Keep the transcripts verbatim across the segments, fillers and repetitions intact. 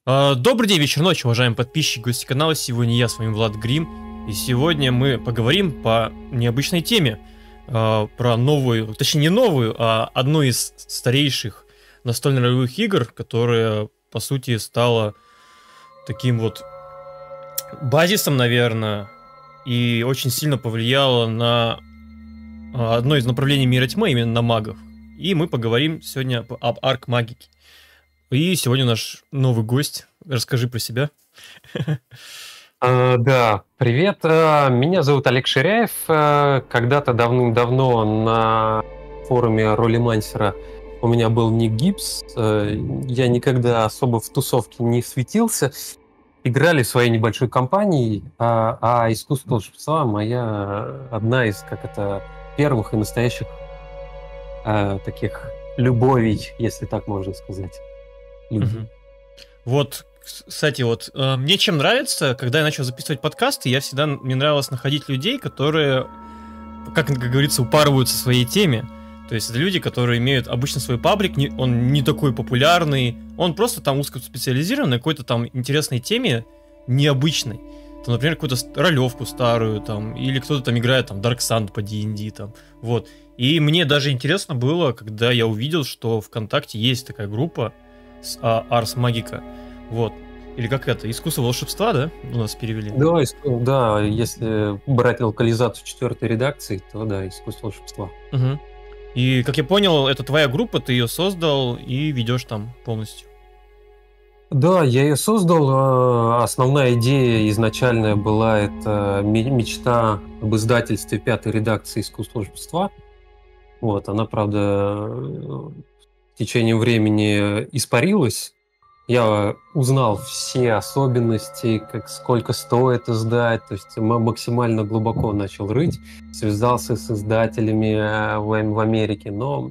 А, Добрый день, вечер, ночь, уважаемые подписчики, гости канала. Сегодня я, с вами Влад Грим. И сегодня мы поговорим по необычной теме. а, Про новую, точнее не новую, а одну из старейших настольно-ролевых игр, которая, по сути, стала таким вот базисом, наверное, и очень сильно повлияла на а, одно из направлений мира тьмы, именно на магов. И мы поговорим сегодня об арк-магике. И сегодня наш новый гость. Расскажи про себя. А, Да, привет. А, Меня зовут Олег Ширяев. А, Когда-то давным-давно на форуме Ролемансера у меня был ник Гипс. А, Я никогда особо в тусовке не светился. Играли в своей небольшой компании, а, а искусство волшебства моя одна из, как это, первых и настоящих а, таких любовей, если так можно сказать. Любви. Мгм. Вот, кстати, вот э, мне чем нравится, когда я начал записывать подкасты, я всегда мне нравилось находить людей, которые, как, как говорится, упарываются в своей теме. То есть это люди, которые имеют обычно свой паблик, не- он не такой популярный, он просто там узкоспециализирован на какой-то там интересной теме, необычной. Там, например, какую-то ст- ролевку старую, там, или кто-то там играет там Dark Sun по ди энд ди, там, вот. И мне даже интересно было, когда я увидел, что ВКонтакте есть такая группа с а, Ars Magica, вот. Или как это, искусство волшебства, да, у нас перевели? Да, иску- да, если брать локализацию четвертой редакции, то да, искусство волшебства. Мгм. И, как я понял, это твоя группа, ты ее создал и ведешь там полностью. Да, я ее создал. а, Основная идея изначальная была это ме- мечта об издательстве пятой редакции искусства волшебства. Вот, она, правда, э, в течение времени испарилась. Я узнал все особенности, как сколько стоит издать, то есть ма- максимально глубоко начал рыть, связался с издателями э, в, Ам- в Америке, но,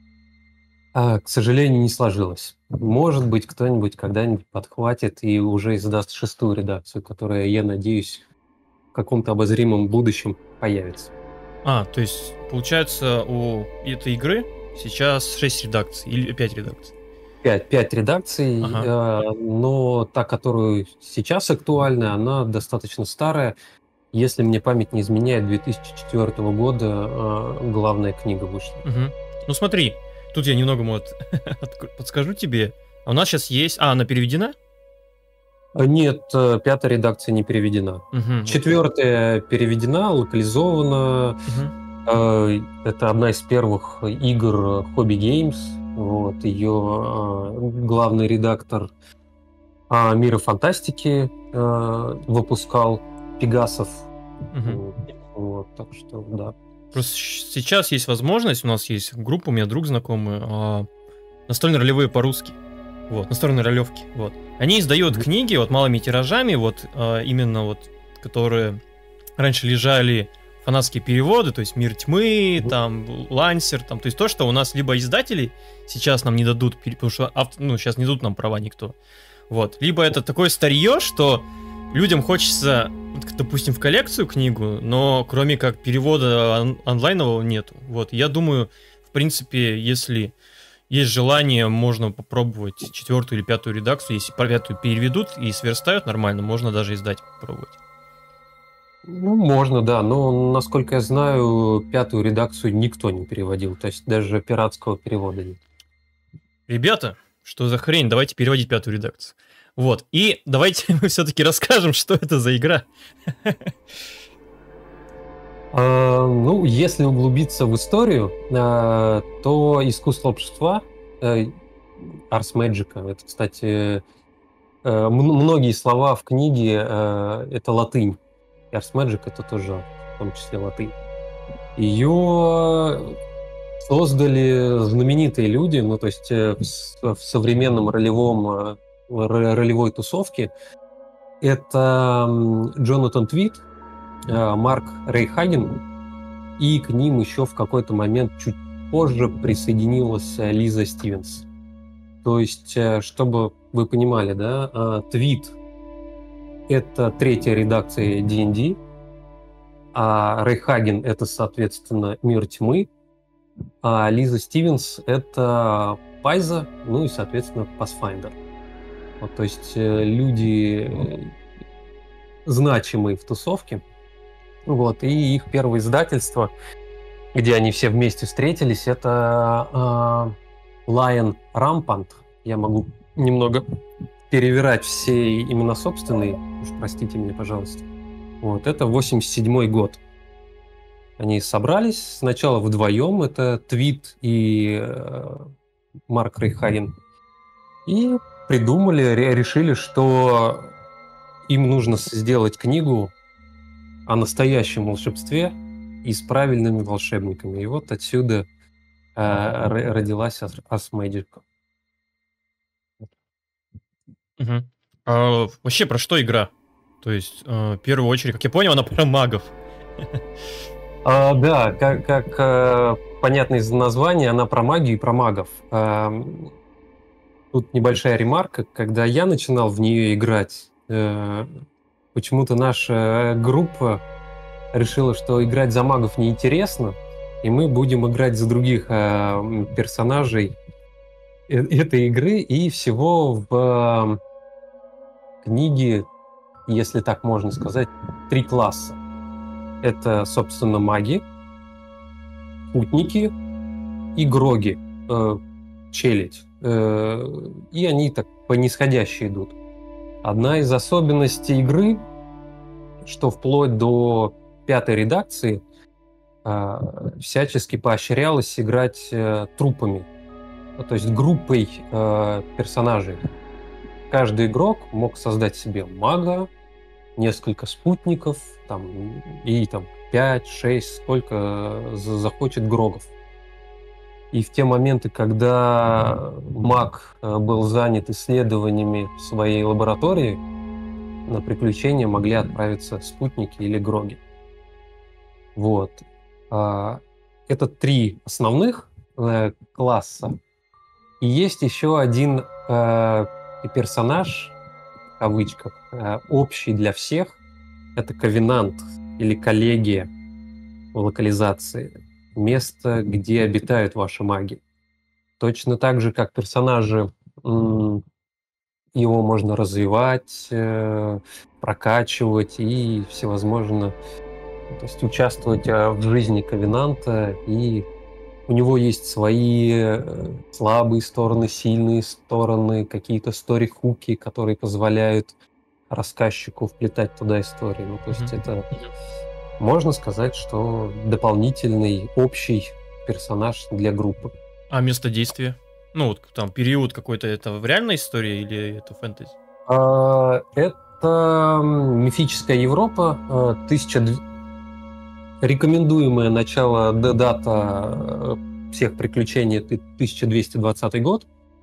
а, к сожалению, не сложилось. Может быть, кто-нибудь когда-нибудь подхватит и уже издаст шестую редакцию, которая, я надеюсь, в каком-то обозримом будущем появится. А, то есть, получается, у этой игры сейчас шесть редакций или пять редакций. Пять, пять редакций, Ага. э, но та, которая сейчас актуальна, она достаточно старая. Если мне память не изменяет, две тысячи четвёртого года э, главная книга вышла. Мгм. Ну смотри, тут я немного, может, отк- подскажу тебе. А у нас сейчас есть... А, она переведена? А Нет, э, пятая редакция не переведена. Мгм, вот. Четвертая переведена, локализована. Мгм. Э, Это одна из первых игр Hobby Games. Вот, ее э, главный редактор а, Мира фантастики э, выпускал Пегасов. Мгм. Вот, так что, да. Просто щ- сейчас есть возможность, у нас есть группа, у меня друг знакомый, а, настольно-ролевые по-русски. Вот, настольные ролевки. Вот. Они издают Мгм. книги вот малыми тиражами, вот а, именно вот, которые раньше лежали фанатские переводы, то есть Мир тьмы, Мгм. там Лансер, там, то есть то, что у нас либо издатели сейчас нам не дадут, пере- потому что авт- ну, сейчас не дадут нам права никто. Вот. Либо это такое старье, что людям хочется, вот, к- допустим, в коллекцию книгу, но кроме как перевода он- онлайнового нету. Вот. Я думаю, в принципе, если есть желание, можно попробовать четвертую или пятую редакцию. Если по пятую переведут и сверстают нормально, можно даже издать попробовать. Ну, можно, да, но, насколько я знаю, пятую редакцию никто не переводил, то есть даже пиратского перевода нет. Ребята, что за хрень? Давайте переводить пятую редакцию. Вот. И давайте мы все-таки расскажем, что это за игра. А, ну, если углубиться в историю, а, то искусство волшебства, э, Ars Magica, это, кстати, э, м- многие слова в книге э, это латынь. И Ars Magic это тоже в том числе латынь. Ее создали знаменитые люди, ну, то есть э, в, с- в современном ролевом, э, ро- ролевой тусовке. Это м, Джонатан Твит, э, Марк Рейхаген, и к ним еще в какой-то момент чуть позже присоединилась э, Лиза Стивенс. То есть, э, чтобы вы понимали, да, э, Твит — это третья редакция ди энд ди, а Рейхаген — это, соответственно, Мир тьмы, а Лиза Стивенс — это Пайза, ну и, соответственно, Pathfinder. Вот, то есть э, люди э, значимые в тусовке. Вот, и их первое издательство, где они все вместе встретились, это э, Lion Rampant. Я могу немного перевирать все имена собственные, уж простите меня, пожалуйста. Вот, это восемьдесят седьмой год. Они собрались сначала вдвоем, это Твит и э, Марк Рейхарин, и придумали, ре- решили, что им нужно сделать книгу о настоящем волшебстве и с правильными волшебниками. И вот отсюда э, р- родилась Ас Ars Magic. Мгм. А, вообще, про что игра? То есть, э, в первую очередь, как я понял, она про магов. А, да, как, как э, понятно из названия, она про магию и про магов. Ам, Тут небольшая ремарка. Когда я начинал в нее играть, э, почему-то наша группа решила, что играть за магов неинтересно, и мы будем играть за других э, м, персонажей э- этой игры. И всего в э, книге, если так можно сказать, три класса. Это, собственно, маги, путники и гроги, э, челядь. Э, и они так по нисходящей идут. Одна из особенностей игры, что вплоть до пятой редакции э, всячески поощрялось играть э, трупами, ну, то есть группой э, персонажей. Каждый игрок мог создать себе мага, несколько спутников, там, и там пять, шесть, сколько за- захочет грогов. И в те моменты, когда маг э, был занят исследованиями в своей лаборатории, на приключения могли отправиться спутники или гроги. Вот. А, Это три основных э, класса. И есть еще один э, персонаж, в кавычках, э, общий для всех. Это ковенант или коллегия в локализации. Место, где обитают ваши маги. Точно так же, как персонажи, м, его можно развивать, э, прокачивать и всевозможно, то есть участвовать э, в жизни ковенанта. И у него есть свои э, слабые стороны, сильные стороны, какие-то стори-хуки, которые позволяют рассказчику вплетать туда истории. Ну, то есть Мгм. это, можно сказать, что дополнительный общий персонаж для группы. А место действия? Ну, вот там период какой-то, это в реальной истории или это фэнтези? А, Это мифическая Европа, а, тысяча дв- рекомендуемое начало д- дата э, всех приключений ты- тысяча двести двадцатый год,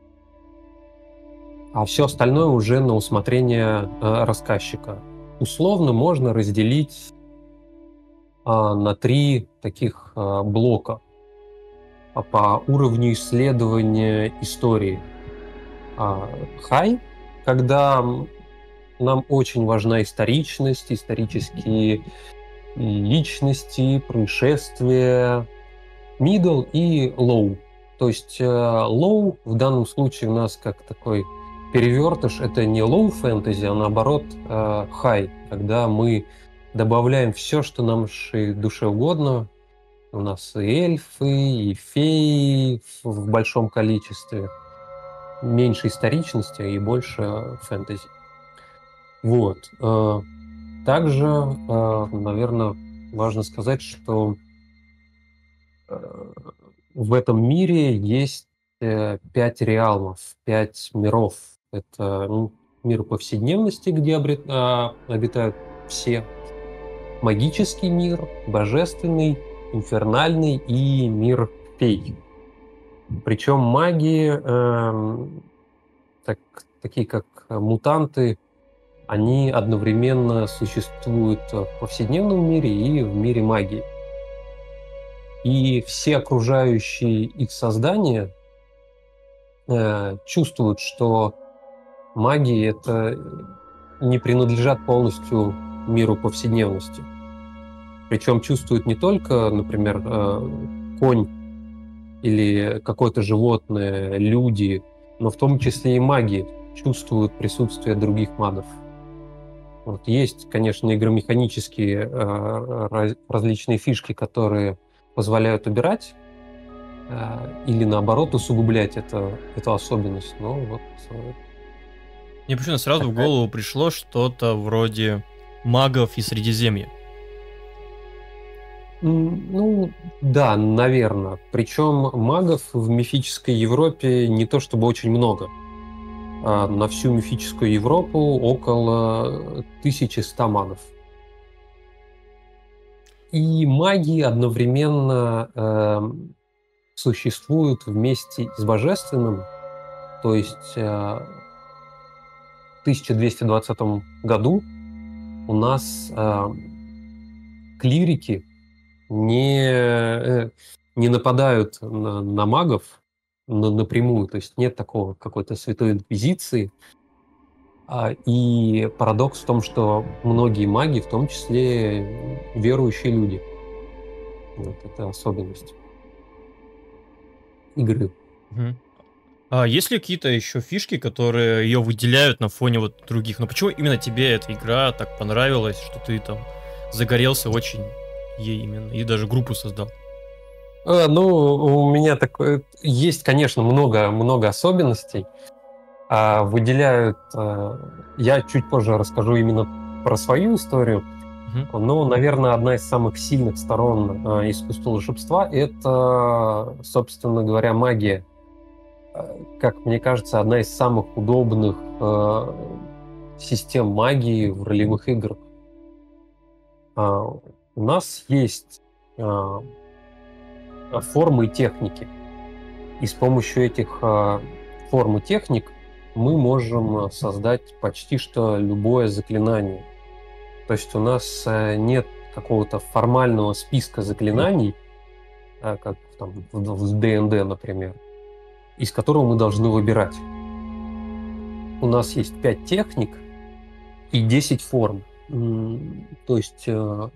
а все остальное уже на усмотрение э, рассказчика. Условно можно разделить а, на три таких а, блока а, по уровню исследования истории. А, Хай, когда м, нам очень важна историчность, исторические личности, происшествия. Middle и low. То есть э, low в данном случае у нас как такой перевертыш. Это не low fantasy, а наоборот э, high, когда мы добавляем все, что нашей душе угодно. У нас и эльфы, и феи в в большом количестве. Меньше историчности и больше фэнтези. Вот. Э, Также, наверное, важно сказать, что э, в этом мире есть э, пять реалмов, пять миров. Это ну, мир повседневности, где обрет- а, обитают все, магический мир, божественный, инфернальный и мир фей. Причем маги, эм, так- такие как мутанты, они одновременно существуют в повседневном мире и в мире магии. И все окружающие их создания э, чувствуют, что маги это не принадлежат полностью миру повседневности. Причем чувствуют не только, например, э, конь или какое-то животное, люди, но в том числе и маги чувствуют присутствие других магов. Вот. Есть, конечно, игромеханические э, раз, различные фишки, которые позволяют убирать э, или, наоборот, усугублять это, эту особенность. Но вот... Э, Мне почему-то сразу такая... в голову пришло что-то вроде магов и Средиземья. Ну, да, наверное. Причем магов в мифической Европе не то чтобы очень много. А на всю мифическую Европу около тысячи ста магов. И маги одновременно э, существуют вместе с божественным. То есть э, в тысяча двести двадцатом году у нас э, клирики не, не нападают на, на магов на, напрямую, то есть нет такого какой-то святой инквизиции. А, и парадокс в том, что многие маги, в том числе верующие люди. Вот это особенность игры. Угу. А есть ли какие-то еще фишки, которые ее выделяют на фоне вот других? Но почему именно тебе эта игра так понравилась, что ты там загорелся очень ей именно, и даже группу создал? А, ну, у меня такое... Есть, конечно, много, много особенностей. А выделяют... Я чуть позже расскажу именно про свою историю. Uh-huh. Но, наверное, одна из самых сильных сторон искусства волшебства — это, собственно говоря, магия. Как мне кажется, одна из самых удобных систем магии в ролевых играх. У нас есть формы и техники. И с помощью этих форм и техник мы можем создать почти что любое заклинание. То есть у нас нет какого-то формального списка заклинаний, как там в ди энд ди, например, из которого мы должны выбирать. У нас есть пять техник и десять форм. То есть,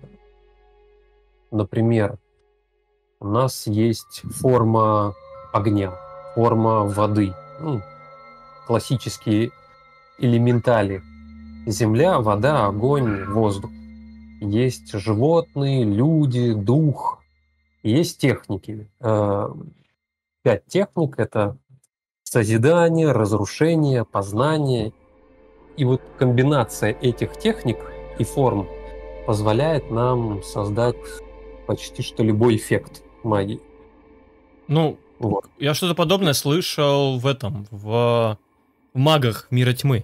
например, у нас есть форма огня, форма воды, ну, классические элементали: земля, вода, огонь, воздух. Есть животные, люди, дух, есть техники. Пять техник — это созидание, разрушение, познание. И вот комбинация этих техник и форм позволяет нам создать почти что любой эффект магии. Ну, вот. Я что-то подобное слышал в этом, в, в магах Мира Тьмы.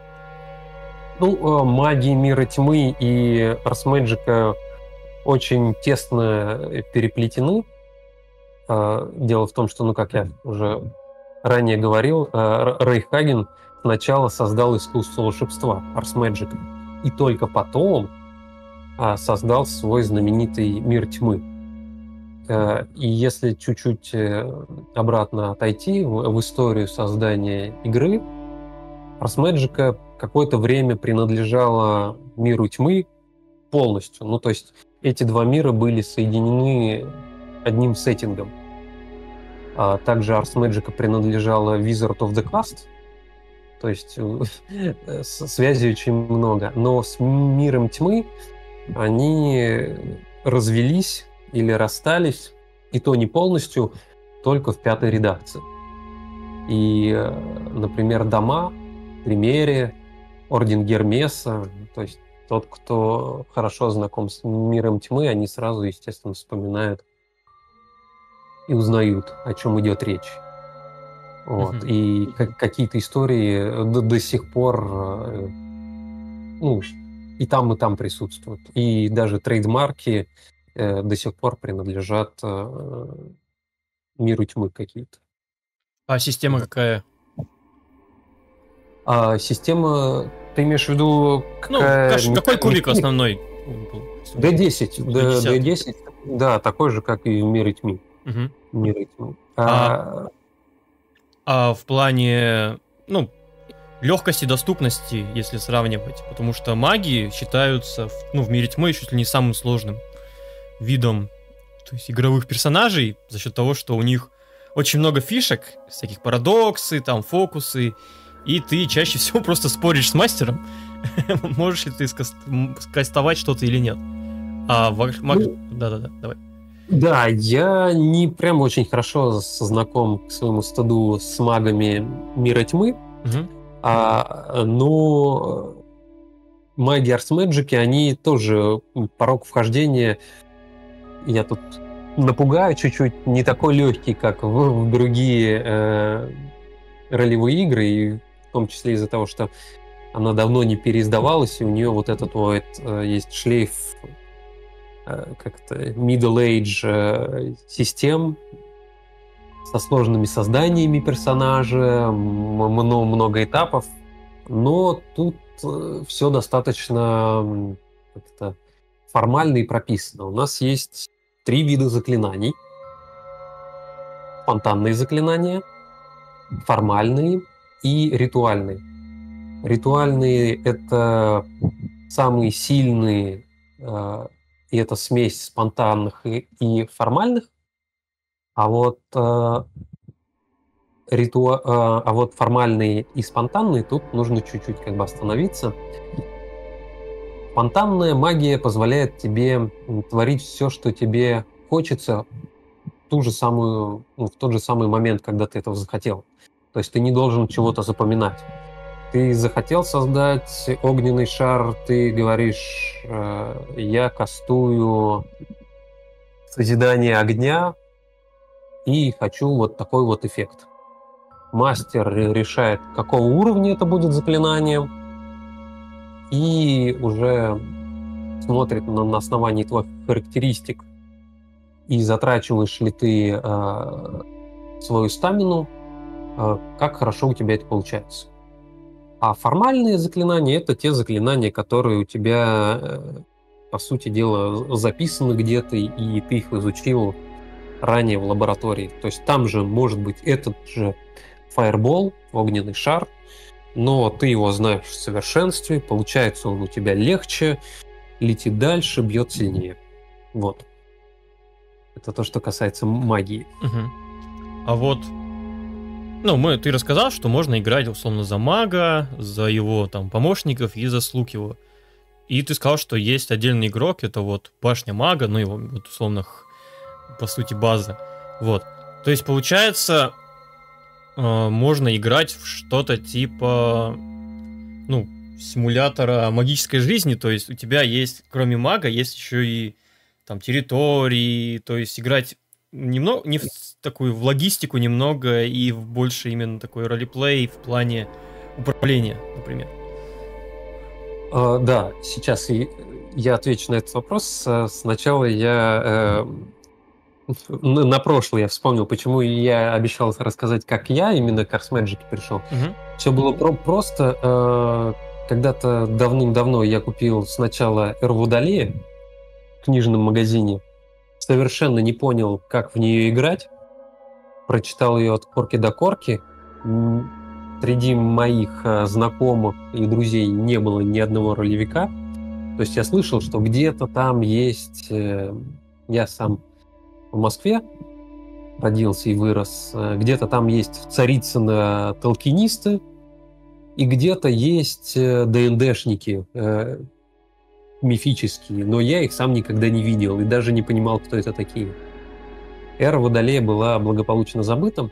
Ну, магии Мира Тьмы и Ars Magica очень тесно переплетены. Дело в том, что, ну, как я уже ранее говорил, Рэй Хаген сначала создал искусство волшебства, Ars Magica, и только потом создал свой знаменитый Мир Тьмы. И если чуть-чуть обратно отойти в историю создания игры, Ars Magica какое-то время принадлежала Миру Тьмы полностью. Ну, то есть эти два мира были соединены одним сеттингом. А также Ars Magica принадлежала Wizard of the Coast, то есть связей очень много. Но с Миром Тьмы они развелись или расстались, и то не полностью, только в пятой редакции. И, например, дома, Примерия, Орден Гермеса, то есть тот, кто хорошо знаком с Миром Тьмы, они сразу, естественно, вспоминают и узнают, о чем идет речь. Вот. Mm-hmm. И как, какие-то истории до, до сих пор, ну, и там, и там присутствуют. И даже трейдмарки э, до сих пор принадлежат э, Миру Тьмы какие-то. А система какая? А система, ты имеешь в виду... Какая, ну, какой кубик основной? ди десять. ди десять, да, такой же, как и в Мире Тьмы. Угу. Мире Тьмы. А, а в плане, ну, легкости, доступности, если сравнивать, потому что маги считаются, ну, в Мире Тьмы чуть ли не самым сложным видом, то есть игровых персонажей, за счет того, что у них очень много фишек, всяких парадоксы, там, фокусы, и ты чаще всего просто споришь с мастером, можешь ли ты скастовать что-то или нет. А в... Ну, Да-да-да, давай. Да, я не прям очень хорошо знаком, к своему стыду, с магами Мира Тьмы, Угу. а, но маги Арсмэджики, они тоже порог вхождения, я тут напугаю чуть-чуть, не такой легкий, как в, в другие э, ролевые игры, и в том числе из-за того, что она давно не переиздавалась, и у нее вот этот вот э, есть шлейф э, как-то middle age э, систем со сложными созданиями персонажа, много, много этапов, но тут э, все достаточно как-то формально и прописано. У нас есть три вида заклинаний. Спонтанные заклинания, формальные и ритуальные. Ритуальные — это самые сильные, э, и это смесь спонтанных и, и формальных. А вот, э, риту... э, а вот формальные и спонтанные, тут нужно чуть-чуть как бы остановиться. Спонтанная магия позволяет тебе творить все, что тебе хочется, в ту же самую, ну, в тот же самый момент, когда ты этого захотел. То есть ты не должен чего-то запоминать. Ты захотел создать огненный шар, ты говоришь, э, я кастую созидание огня и хочу вот такой вот эффект. Мастер решает, какого уровня это будет заклинание, и уже смотрит на, на основании твоих характеристик и затрачиваешь ли ты э, свою стамину, э, как хорошо у тебя это получается. А формальные заклинания — это те заклинания, которые у тебя, э, по сути дела, записаны где-то, и ты их изучил ранее в лаборатории. То есть там же может быть этот же фаербол, огненный шар, но ты его знаешь в совершенстве, получается он у тебя легче, летит дальше, бьет сильнее. Вот. Это то, что касается магии. Угу. А вот, ну, мы, ты рассказал, что можно играть, условно, за мага, за его там помощников и за слуг его. И ты сказал, что есть отдельный игрок, это вот башня мага, ну, его, вот, условно, по сути, база. Вот. То есть, получается, э, можно играть в что-то типа, ну, симулятора магической жизни, то есть у тебя есть, кроме мага, есть еще и там территории, то есть играть немного, не в такую в логистику немного и в больше именно такой ролеплей в плане управления, например. Uh, да, сейчас и, я отвечу на этот вопрос. Сначала я э, на прошлый я вспомнил, почему я обещал рассказать, как я именно к Арсмэджике пришел. Угу. Все было про- просто. Э, когда-то давным-давно я купил сначала Эру Водолея в книжном магазине, совершенно не понял, как в нее играть, прочитал ее от корки до корки. Среди моих знакомых и друзей не было ни одного ролевика. То есть я слышал, что где-то там есть... Я сам в Москве родился и вырос. Где-то там есть Царицыно толкинисты, и где-то есть ДНДшники э, мифические, но я их сам никогда не видел и даже не понимал, кто это такие. Эра Водолея была благополучно забыта,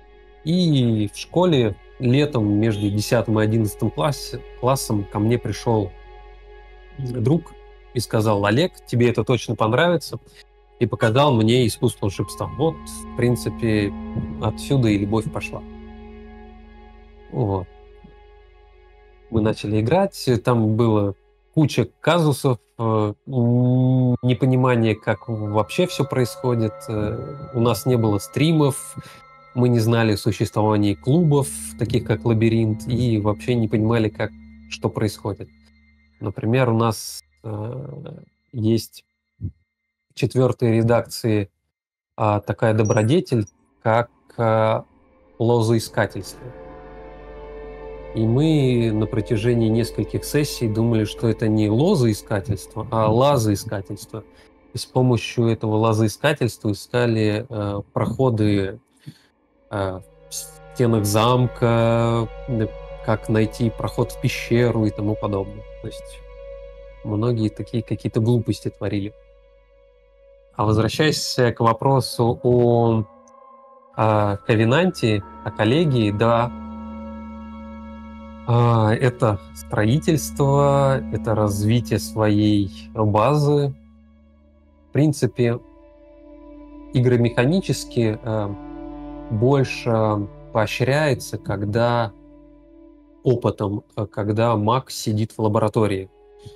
и в школе летом между десятым и одиннадцатым классе, классом ко мне пришел друг и сказал: Олег, тебе это точно понравится, и показал мне искусство волшебства. Вот, в принципе, отсюда и любовь пошла. Вот. Мы начали играть, там было куча казусов, непонимание, как вообще все происходит. У нас не было стримов, мы не знали о существовании клубов, таких как Лабиринт, и вообще не понимали, как, что происходит. Например, у нас э, есть в четвертой редакции э, такая добродетель, как э, лозоискательство. И мы на протяжении нескольких сессий думали, что это не лозоискательство, а лазоискательство. И с помощью этого лазоискательства искали э, проходы э, в стенах замка, как найти проход в пещеру и тому подобное. То есть многие такие какие-то глупости творили. А возвращаясь к вопросу о, о ковенанте, о коллегии, да, это строительство, это развитие своей базы. В принципе, игромеханически больше поощряется, когда опытом, когда маг сидит в лаборатории.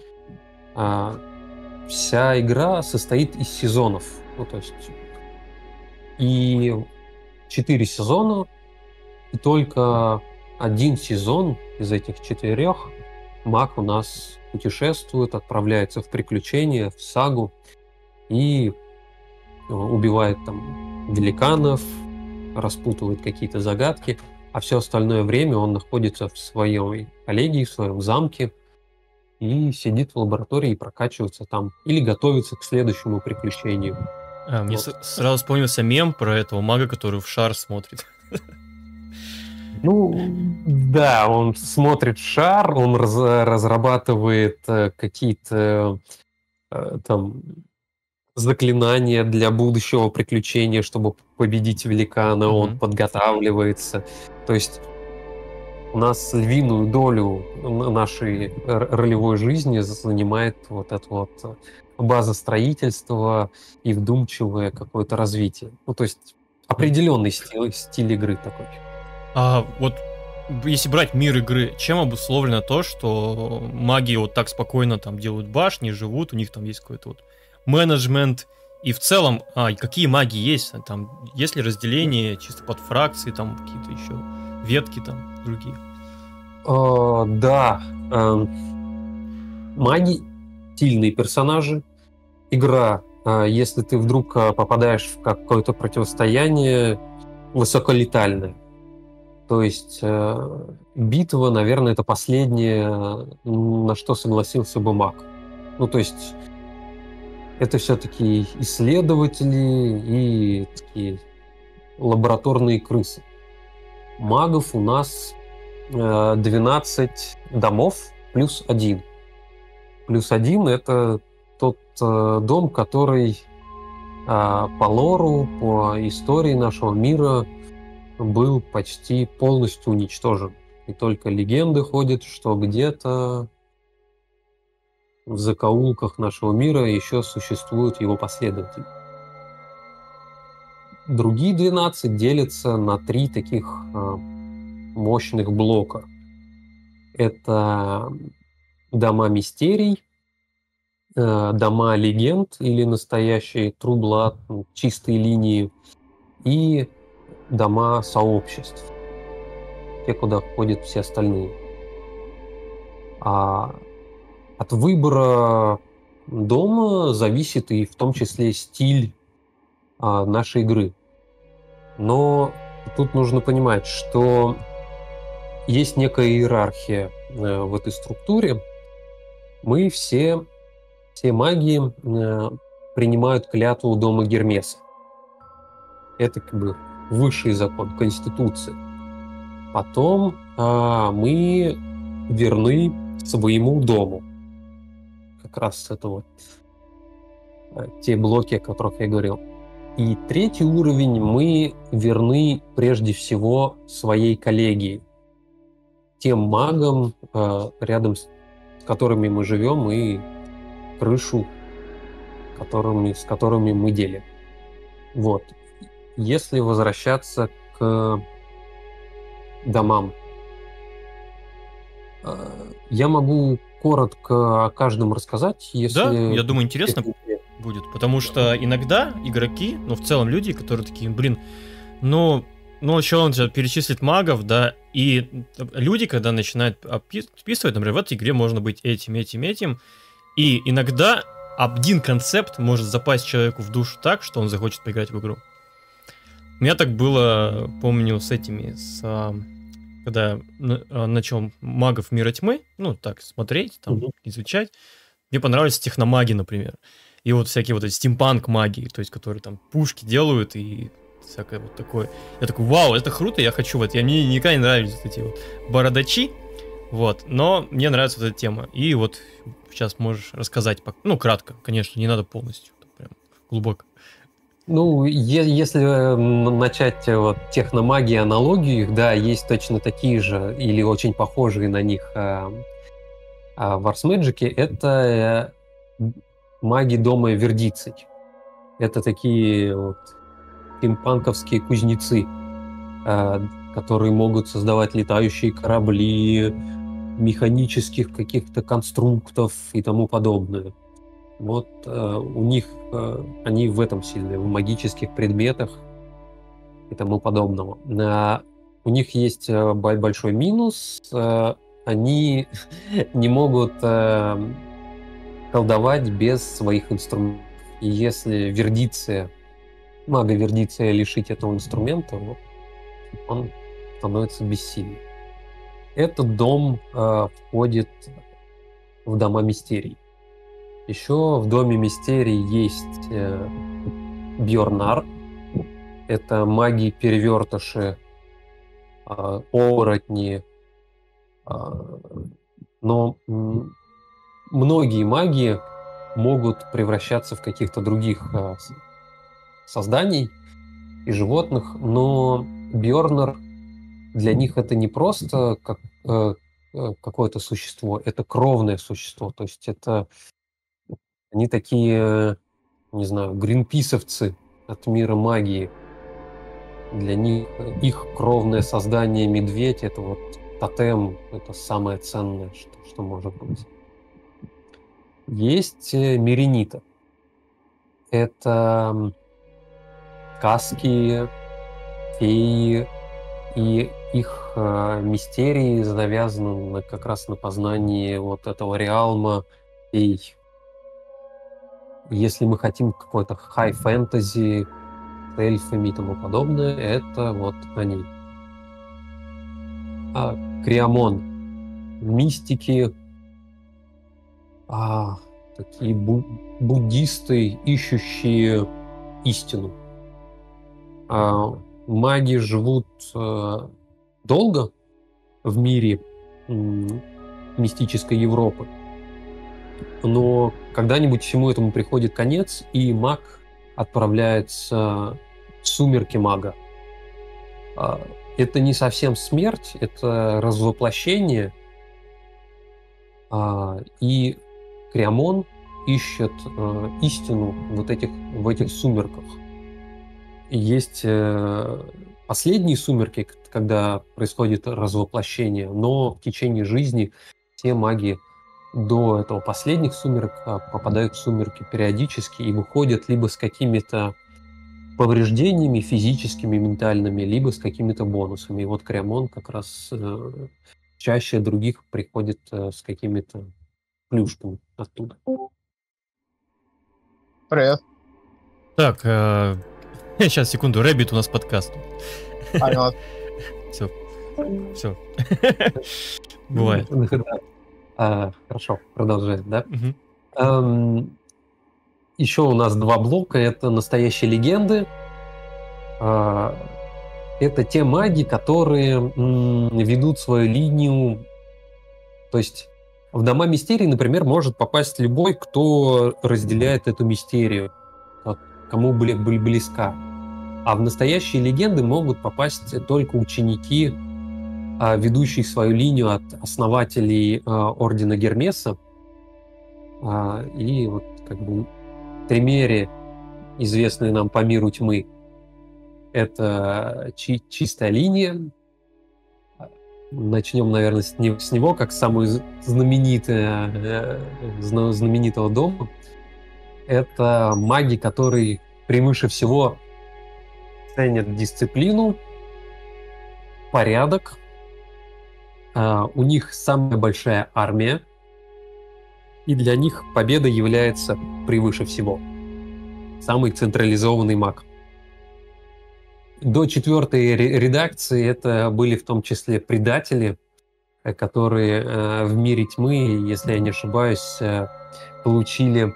Вся игра состоит из сезонов. Ну, то есть и четыре сезона, и только один сезон из этих четырех маг у нас путешествует, отправляется в приключения, в сагу и убивает там великанов, распутывает какие-то загадки, а все остальное время он находится в своей коллегии, в своем замке и сидит в лаборатории и прокачивается там, или готовится к следующему приключению. А, мне вот. Сразу вспомнился мем про этого мага, который в шар смотрит. Ну, да, он смотрит шар, он раз, разрабатывает э, какие-то э, там заклинания для будущего приключения, чтобы победить великана, mm-hmm. он подготавливается. То есть у нас львиную долю нашей ролевой жизни занимает вот эта вот база строительства и вдумчивое какое-то развитие. Ну, то есть определенный стиль, стиль игры такой. А вот если брать мир игры, чем обусловлено то, что маги вот так спокойно там делают башни, живут, у них там есть какой-то вот менеджмент, и в целом, а, какие маги есть, там, есть ли разделение чисто под фракции, там какие-то еще ветки там другие? О, да, э, маги сильные персонажи, игра, э, если ты вдруг попадаешь в какое-то противостояние, высоколетальное. То есть э, битва, наверное, это последнее, на что согласился бы маг. Ну, то есть это все-таки исследователи и такие лабораторные крысы. Магов у нас э, двенадцать домов плюс один. Плюс один — это тот э, дом, который э, по лору, по истории нашего мира был почти полностью уничтожен. И только легенды ходят, что где-то в закоулках нашего мира еще существуют его последователи. Другие двенадцать делятся на три таких э, мощных блока. Это дома мистерий, э, дома легенд или настоящие True Blood, чистые линии, и дома сообществ, те, куда ходят все остальные. А от выбора дома зависит и в том числе стиль а, нашей игры. Но тут нужно понимать, что есть некая иерархия а, в этой структуре. Мы все, все маги а, принимают клятву дома Гермеса. Это как бы высший закон, конституция. Потом а, мы верны своему дому. Как раз это вот а, те блоки, о которых я говорил. И третий уровень, мы верны прежде всего своей коллегии. Тем магам, а, рядом с которыми мы живем, и крышу, которыми, с которыми мы делим. Вот. Если возвращаться к домам, я могу коротко о каждом рассказать, если... Да, я думаю, интересно будет, потому что иногда игроки, ну, в целом люди, которые такие, блин, ну, ну, еще он же перечислит магов, да, и люди, когда начинают описывать, например, в этой игре можно быть этим, этим, этим, и иногда один концепт может запасть человеку в душу так, что он захочет поиграть в игру. У меня так было, помню, с этими, с, когда начал магов мира тьмы, ну, так, смотреть, там, mm-hmm. изучать. Мне понравились техномаги, например. И вот всякие вот эти стимпанк-маги, то есть, которые там пушки делают и всякое вот такое. Я такой, вау, это круто, я хочу вот. Я, мне никогда не нравились эти вот бородачи, Вот, но мне нравится вот эта тема. И вот сейчас можешь рассказать, ну, кратко, конечно, не надо полностью, прям глубоко. Ну, е- если м, начать э, вот техномагии, аналогию их, да, есть точно такие же или очень похожие на них а, а в Арсмэджике, это э, маги дома Вердиций. Это такие вот стимпанковские кузнецы, а, которые могут создавать летающие корабли, механических каких-то конструктов и тому подобное. Вот э, у них э, они в этом сильны, в магических предметах и тому подобного. А, у них есть э, бо- большой минус. э, они не могут э, колдовать без своих инструментов. И если вердиция, мага вердиция лишить этого инструмента, вот, он становится бессильным. Этот дом э, входит в дома мистерий. Еще в доме мистерий есть э, Бьорнар. Это маги-перевертыши, э, оборотни. Э, но м, многие маги могут превращаться в каких-то других э, с- созданий и животных, но Бьорнар для них это не просто как, э, э, какое-то существо, это кровное существо. То есть это они такие, не знаю, гринписовцы от мира магии. Для них э, их кровное создание медведь — это вот тотем, это самое ценное, что, что может быть. Есть э, Миренита. Это м, сказки, феи, и их э, мистерии завязаны на- как раз на познании вот этого реалма фей. Если мы хотим какой-то хай-фэнтези с эльфами и тому подобное, это вот они. А, Криамон. Мистики, а, такие бу- буддисты, ищущие истину. А, маги живут э, долго в мире м, мистической Европы, но когда-нибудь всему этому приходит конец, и маг отправляется в сумерки мага. А, это не совсем смерть, это развоплощение, а, и Криамон ищет э, истину вот этих, в этих сумерках. И есть э, последние сумерки, к- когда происходит развоплощение, но в течение жизни все маги до этого последних сумерек а, попадают в сумерки периодически и выходят либо с какими-то повреждениями физическими, ментальными, либо с какими-то бонусами. И вот Криамон как раз э, чаще других приходит э, с какими-то плюшками оттуда. Привет. Так, э, сейчас, секунду, Рэббит у нас подкаст. Понял. Все, все. Бывает. А, хорошо, продолжаем, да? Мгм. Эм, еще у нас два блока. Это настоящие легенды. А, это те маги, которые м, ведут свою линию. То есть в дома мистерий, например, может попасть любой, кто разделяет эту мистерию, вот, кому были, были близка. А в настоящие легенды могут попасть только ученики, а, ведущие свою линию от основателей а, Ордена Гермеса. А, и вот как бы Тримери, известные нам по миру тьмы, это чи- чистая линия. Начнем, наверное, с, не- с него, как самого знаменитого, зна- знаменитого дома. Это маги, которые превыше всего ценят дисциплину, порядок. А, у них самая большая армия, и для них победа является превыше всего. Самый централизованный маг. До четвертой ре- редакции это были в том числе предатели, э, которые э, в мире тьмы, если я не ошибаюсь, э, получили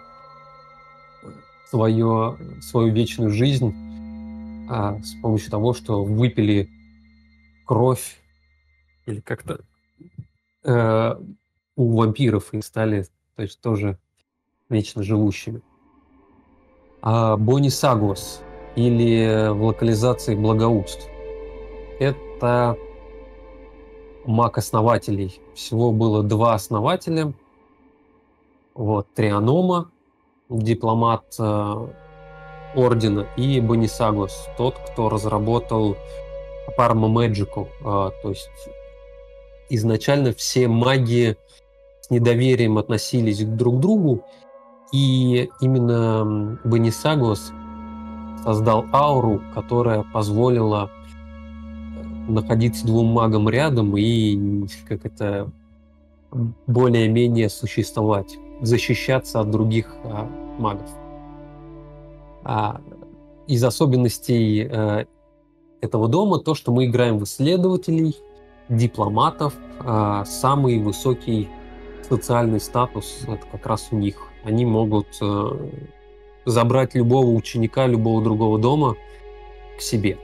свое, свою вечную жизнь а, с помощью того, что выпили кровь или как-то э, у вампиров и стали, то есть, тоже вечно живущими. А Бонисагос, или в локализации Благоуст, это маг основателей. Всего было два основателя. Вот, Трианома, дипломат э, ордена, и Бонисагос, тот, кто разработал Parma Magical. Э, то есть изначально все маги с недоверием относились друг к другу, и именно Бонисагос создал ауру, которая позволила находиться двум магам рядом и как это более-менее существовать, защищаться от других а, магов. А, из особенностей а, этого дома то, что мы играем в исследователей, дипломатов, а, самый высокий социальный статус это как раз у них. Они могут а, забрать любого ученика любого другого дома к себе.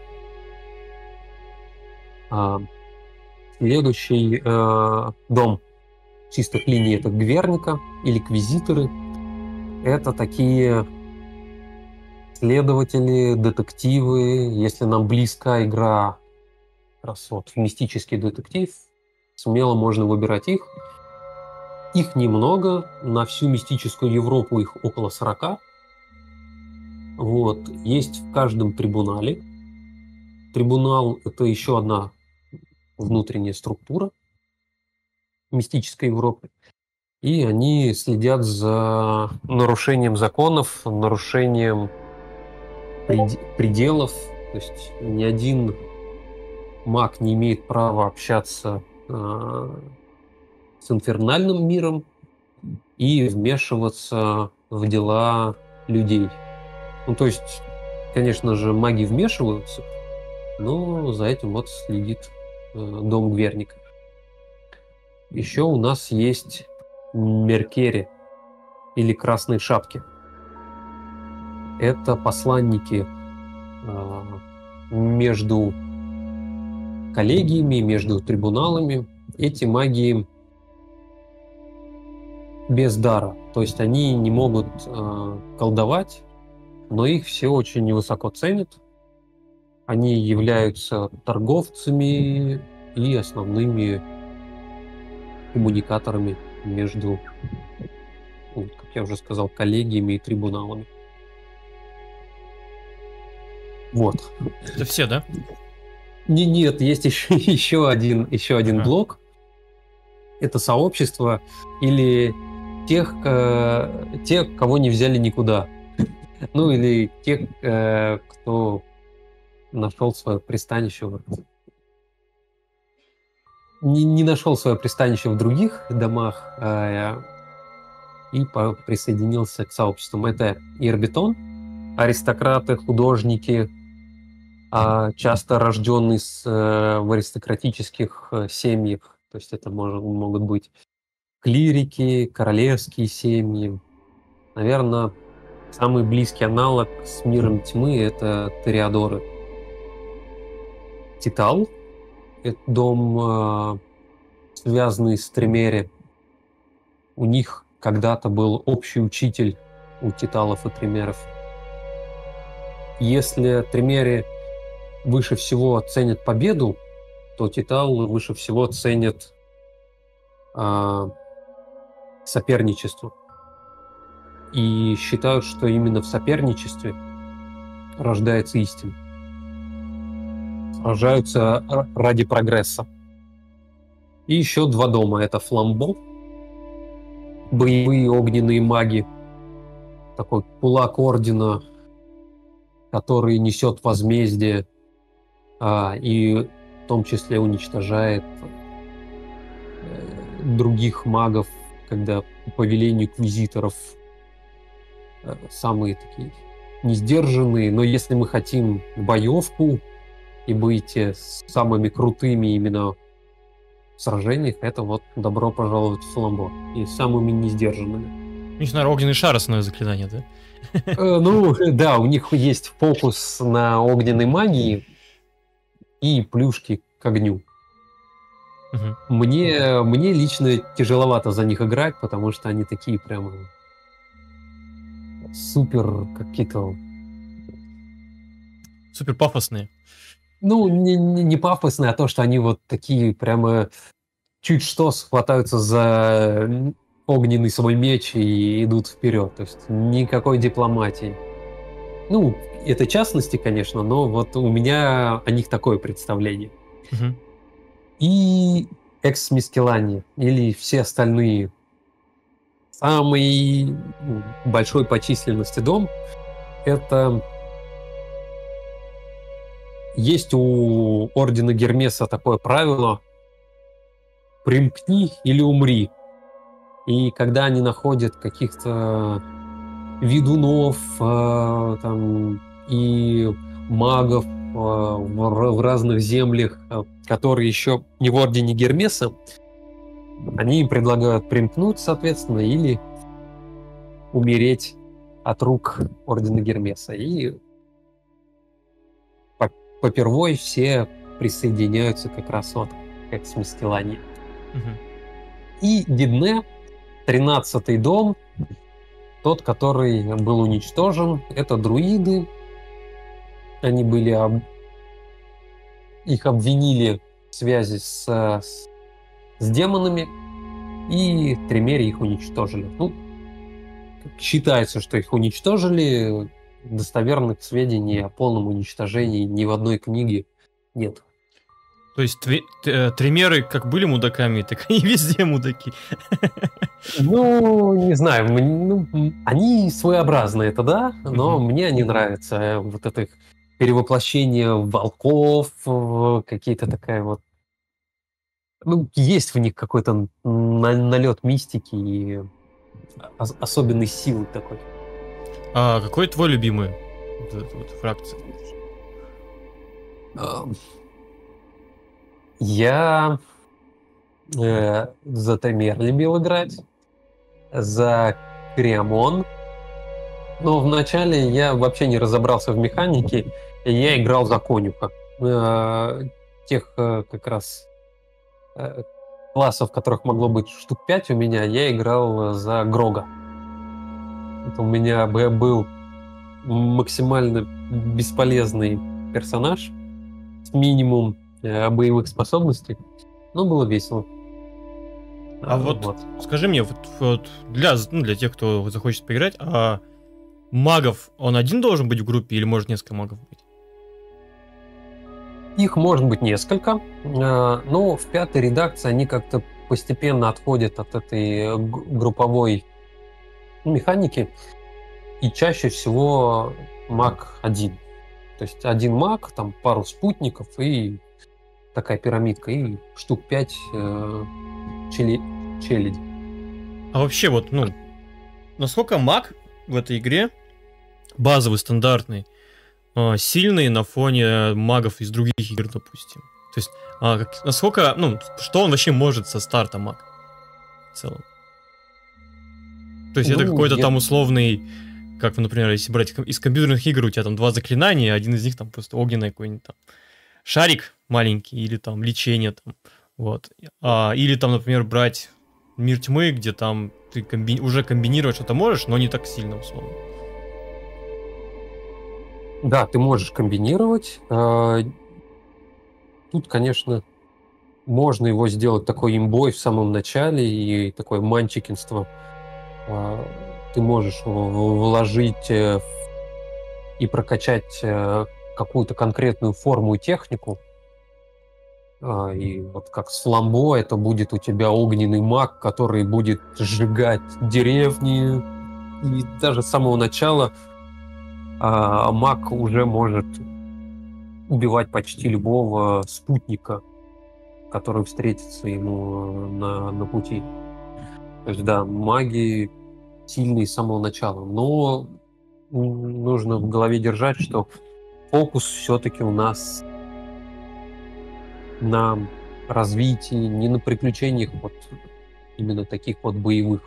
А, следующий а, дом чистых линий это Гверника или Квизиторы. Это такие следователи, детективы. Если нам близка игра как раз вот мистический детектив, смело можно выбирать их. Их немного, на всю мистическую Европу их около сорока. Вот. Есть в каждом трибунале. Трибунал — это еще одна внутренняя структура мистической Европы. И они следят за нарушением законов, нарушением пределов. То есть ни один маг не имеет права общаться э, с инфернальным миром и вмешиваться в дела людей. Ну, то есть, конечно же, маги вмешиваются, но за этим вот следит э, дом Гверника. Еще у нас есть Меркери или Красные Шапки. Это посланники э, между коллегиями, между трибуналами. Эти маги без дара, то есть они не могут э, колдовать, но их все очень высоко ценят. Они являются торговцами и основными коммуникаторами между, как я уже сказал, коллегиями и трибуналами. Вот. Это все, да? Не, нет, есть еще, еще один, еще один ага. блок. Это сообщество или тех, э, те, кого не взяли никуда. Ну или тех, э, кто нашел свое пристанище в Не, не нашел свое пристанище в других домах э, и по, присоединился к сообществам. Это Ирбитон, аристократы, художники, э, часто рожденные с, э, в аристократических э, семьях. То есть это может, могут быть клирики, королевские семьи. Наверное, самый близкий аналог с миром тьмы — это Тореадоры. Титал. Это дом, э, связанный с Тремери. У них когда-то был общий учитель у Титалов и Тремеров. Если Тремери выше всего ценят победу, то Титалы выше всего ценят э, соперничество. И считают, что именно в соперничестве рождается истина. Сражаются ради прогресса. И еще два дома. Это Фламбо, боевые огненные маги, такой кулак ордена, который несет возмездие а, и в том числе уничтожает э, других магов, когда по велению квизиторов э, самые такие несдержанные. Но если мы хотим боевку и быть самыми крутыми именно в сражениях, это вот добро пожаловать в Фламбо. И самыми несдержанными. У них, наверное, огненный шар основное заклинание, да? Ну, да, у них есть фокус на огненной магии и плюшки к огню. Мгм. Мне, мне лично тяжеловато за них играть, потому что они такие прямо супер какие-то, Супер пафосные. ну, не, не, не пафосные, а то, что они вот такие прямо чуть что хватаются за огненный свой меч и идут вперед. То есть никакой дипломатии. Ну, это частности, конечно, но вот у меня о них такое представление. Мгм. И экс-Мискелани или все остальные. Самый ну, большой по численности дом — это есть у Ордена Гермеса такое правило: примкни или умри. И когда они находят каких-то ведунов э, там, и магов э, в, р- в разных землях, э, которые еще не в Ордене Гермеса, они им предлагают примкнуть, соответственно, или умереть от рук Ордена Гермеса. И по- попервой все присоединяются как раз вот к Экс-Мискелани. Мгм. И Гидне, тринадцатый дом, тот, который был уничтожен, это друиды. Они были об- их обвинили в связи с, с, с демонами, и Тремери их уничтожили. Ну, считается, что их уничтожили. Достоверных сведений о полном уничтожении ни в одной книге нет. То есть тве- т- э, тримеры как были мудаками, так и везде мудаки. Ну, не знаю, м- ну, м, они своеобразные, это да, но Мгм. мне не нравится э, вот это их перевоплощение в волков, в какие-то такая вот... Ну, есть в них какой-то на- налет мистики и ос- особенной силы такой. А какой твой любимый вот эта вот фракция? Ам, Я э, за Тамер любил играть, за Криамон, но вначале я вообще не разобрался в механике, и я играл за конюха. Э, Тех э, как раз э, классов, которых могло быть штук пять у меня, я играл за Грога. Это у меня б- был максимально бесполезный персонаж с минимум э, боевых способностей, но было весело. А А, вот вот. скажи мне, вот, вот для, ну, для тех, кто захочет поиграть, а магов он один должен быть в группе или может несколько магов быть? Их может быть несколько, э, но в пятой редакции они как-то постепенно отходят от этой э, г- групповой механики, и чаще всего маг один. То есть один маг, там пару спутников и такая пирамидка, и штук пять э, чели- челяди. А вообще вот, ну, насколько маг в этой игре базовый, стандартный, а, сильный на фоне магов из других игр, допустим? То есть, а, как- насколько, ну, что он вообще может со старта маг в целом? То есть это Ну, какой-то я... там условный, как, например, если брать ком- из компьютерных игр, у тебя там два заклинания, один из них там просто огненный какой-нибудь там шарик маленький, или там лечение там, вот. А, или там, например, брать Мир Тьмы, где там ты комби- уже комбинировать что-то можешь, но не так сильно, условно. Да, ты можешь комбинировать. Э, Тут, конечно, можно его сделать такой имбой в самом начале и такое манчикинство. А, Ты можешь в- в- вложить э, в- и прокачать э, какую-то конкретную форму и технику. А, И вот как с Фламбо, это будет у тебя огненный маг, который будет сжигать деревни. И даже с самого начала а, маг уже может убивать почти любого спутника, который встретится ему на, на пути. То есть, да, маги сильные с самого начала. Но м, нужно в голове держать, что фокус все-таки у нас на развитии, не на приключениях вот именно таких вот боевых.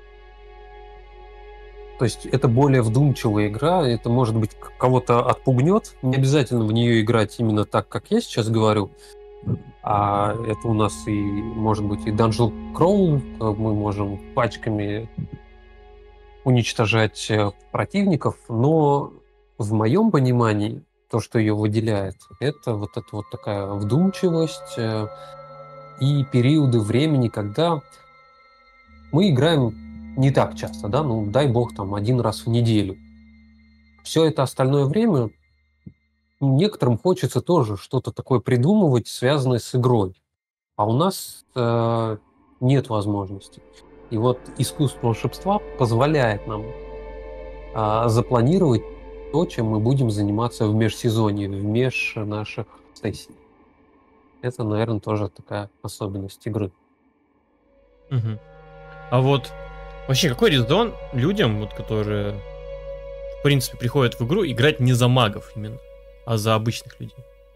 То есть это более вдумчивая игра, это, может быть, к- кого-то отпугнет. Не обязательно в нее играть именно так, как я сейчас говорю. А это у нас и может быть и Dungeon Crawl, мы можем пачками уничтожать э, противников, но в моем понимании то, что ее выделяет, это вот эта вот такая вдумчивость э, и периоды времени, когда мы играем не так часто, да, ну дай бог там один раз в неделю. Все это остальное время некоторым хочется тоже что-то такое придумывать, связанное с игрой. А у нас э, нет возможности. И вот искусство волшебства позволяет нам э, запланировать то, чем мы будем заниматься в межсезонье, в меж наших сессий. Это, наверное, тоже такая особенность игры. Мгм. А вот вообще какой резон людям, вот, которые в принципе приходят в игру, играть не за магов именно, а за обычных людей?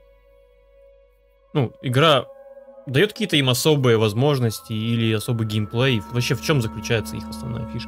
Ну, игра дает какие-то им особые возможности или особый геймплей? Вообще в чем заключается их основная фишка?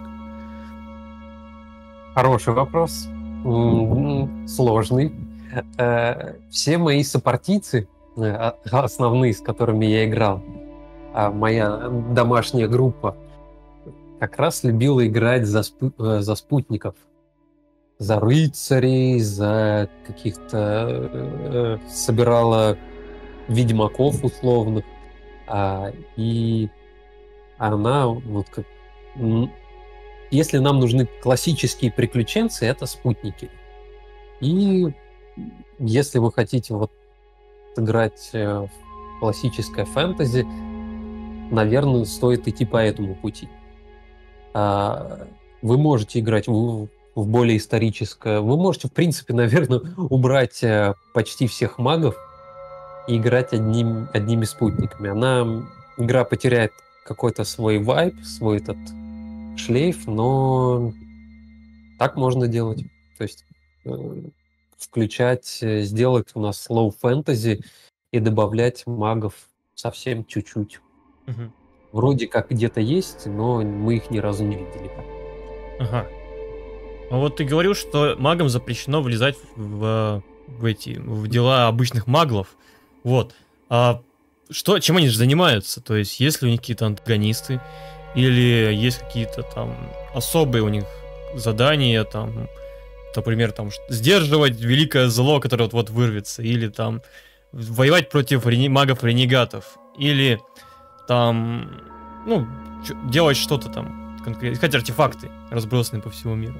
Хороший вопрос. М, Сложный. Э, Все мои сопартийцы, э, а- основные, с которыми я играл, а моя домашняя группа, как раз любила играть за, спу- э, за спутников. За рыцарей, за каких-то... э, собирала ведьмаков условных. А, и она вот как... м, Если нам нужны классические приключенцы, это спутники. И если вы хотите вот играть э, в классическое фэнтези, наверное, стоит идти по этому пути. А, Вы можете играть в, в более историческое... Вы можете, в принципе, наверное, убрать э, почти всех магов и играть одним, одними спутниками. Она, игра потеряет какой-то свой вайб, свой этот шлейф, но так можно делать. То есть э, включать, э, сделать у нас slow fantasy и добавлять магов совсем чуть-чуть. Мгм. Вроде как где-то есть, но мы их ни разу не видели. Ага. А вот ты говорил, что магам запрещено влезать в, в эти в дела обычных маглов. Вот. А что, чем они же занимаются? То есть, есть ли у них какие-то антагонисты? Или есть какие-то там особые у них задания, там, например, там, ш- сдерживать великое зло, которое вот-вот вырвется, или там воевать против рене- магов-ренегатов, или там, ну, чё- делать что-то там конкретно, искать артефакты, разбросанные по всему миру.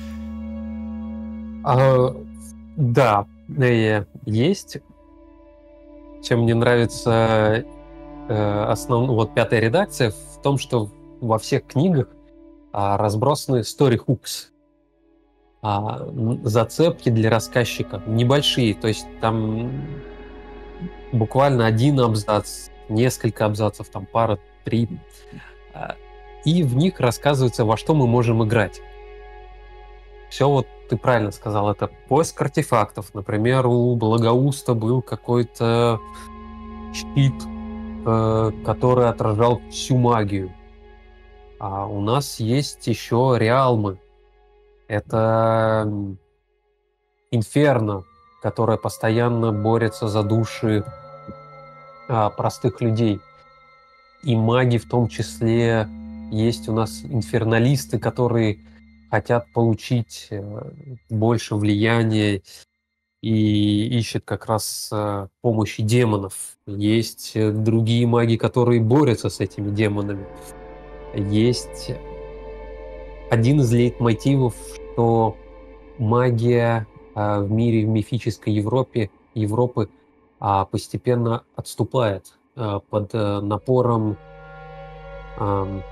А, да, э, есть. Чем мне нравится э, основ... вот пятая редакция в том, что во всех книгах а, разбросаны story hooks, а, м, зацепки для рассказчика, небольшие, то есть там буквально один абзац, несколько абзацев, там пара, три, а, и в них рассказывается, во что мы можем играть. Все вот ты правильно сказал, это поиск артефактов. Например, у Благоуста был какой-то щит, э, который отражал всю магию. А у нас есть еще реалмы. Это м, инферно, которое постоянно борется за души а, простых людей. И маги в том числе. Есть у нас инферналисты, которые хотят получить э, больше влияния и ищет как раз э, помощи демонов. Есть э, другие маги, которые борются с этими демонами. Есть один из лейтмотивов, что магия э, в мире, в мифической Европе, Европы а, постепенно отступает э, под э, напором ам,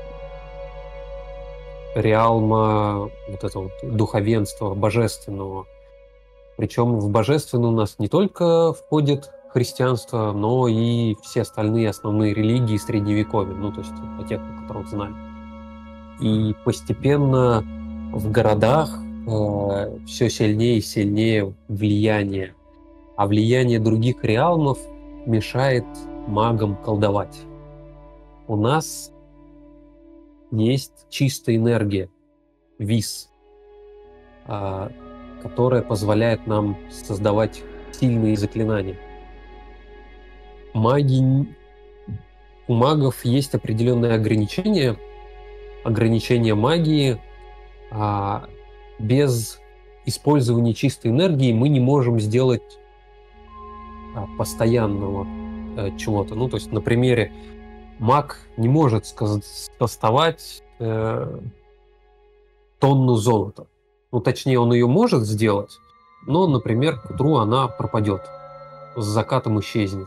реалма, вот этого вот духовенства божественного. Причем в божественное у нас не только входит христианство, но и все остальные основные религии средневековья, ну, то есть о тех, о которых знали. И постепенно в городах э, все сильнее и сильнее влияние. А влияние других реалмов мешает магам колдовать. У нас есть чистая энергия, вис, а, которая позволяет нам создавать сильные заклинания. маги... у магов есть определенные ограничения, ограничения магии. А без использования чистой энергии мы не можем сделать а, постоянного а, чего-то. Ну, то есть на примере маг не может скастовать э, тонну золота. Ну, точнее, он ее может сделать, но, например, к утру она пропадет, с закатом исчезнет.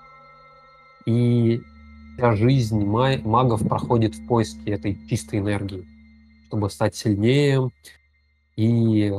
И вся жизнь магов проходит в поиске этой чистой энергии, чтобы стать сильнее и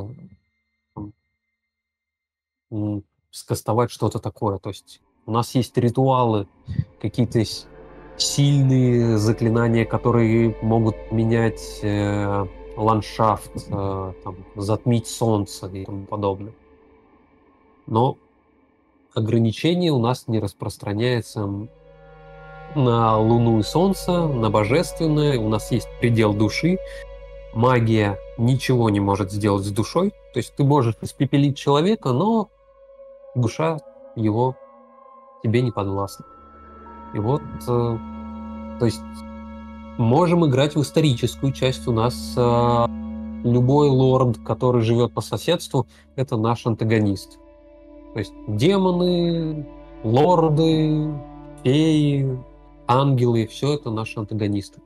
м, скастовать что-то такое. То есть у нас есть ритуалы, какие-то сильные заклинания, которые могут менять э, ландшафт, э, там, затмить солнце и тому подобное. Но ограничение у нас не распространяется на Луну и Солнце, на божественное. У нас есть предел души. Магия ничего не может сделать с душой. То есть ты можешь испепелить человека, но душа его тебе не подвластна. И вот, э, то есть, можем играть в историческую часть. У нас э, любой лорд, который живет по соседству, это наш антагонист. То есть демоны, лорды, феи, ангелы, все это наши антагонисты.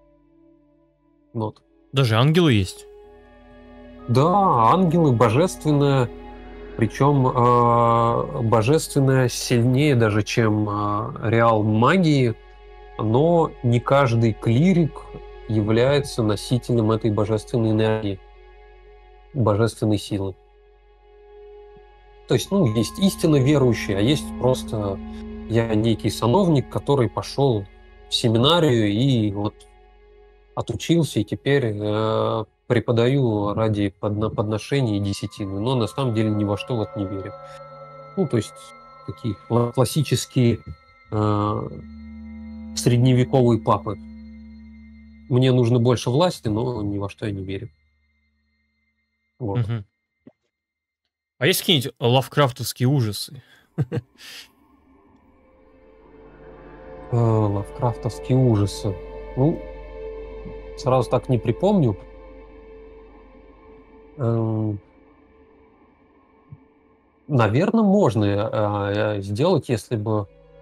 Вот. Даже ангелы есть? Да, ангелы божественное, причем э, божественное сильнее даже, чем э, реал магии, но не каждый клирик является носителем этой божественной энергии, божественной силы. То есть, ну, есть истинно верующие, а есть просто я некий сановник, который пошел в семинарию и вот отучился, и теперь э, преподаю ради подно- подношения десятины, но на самом деле ни во что вот не верю. Ну, то есть, такие классические э, средневековые папы. Мне нужно больше власти, но ни во что я не верю. Вот. Угу. А есть какие-нибудь лавкрафтовские ужасы? Лавкрафтовские ужасы. Ну, сразу так не припомню. Наверное, можно сделать, если бы